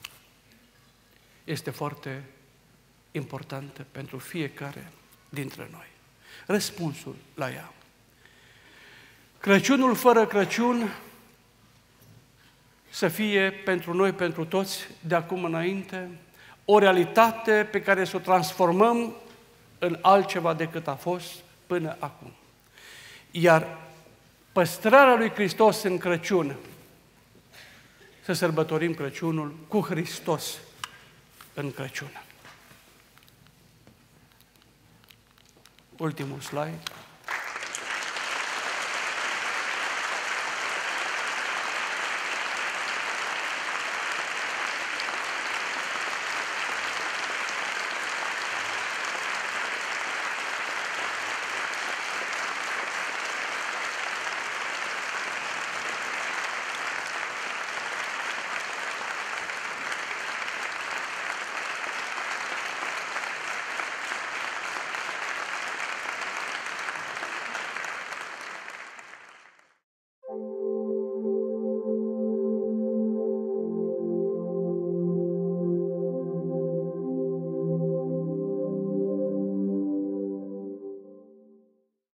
este foarte importantă pentru fiecare dintre noi. Răspunsul la ea. Crăciunul fără Crăciun să fie pentru noi, pentru toți, de acum înainte, o realitate pe care să o transformăm în altceva decât a fost până acum. Iar păstrarea lui Hristos în Crăciun, să sărbătorim Crăciunul cu Hristos în Crăciun. Ultimul slide.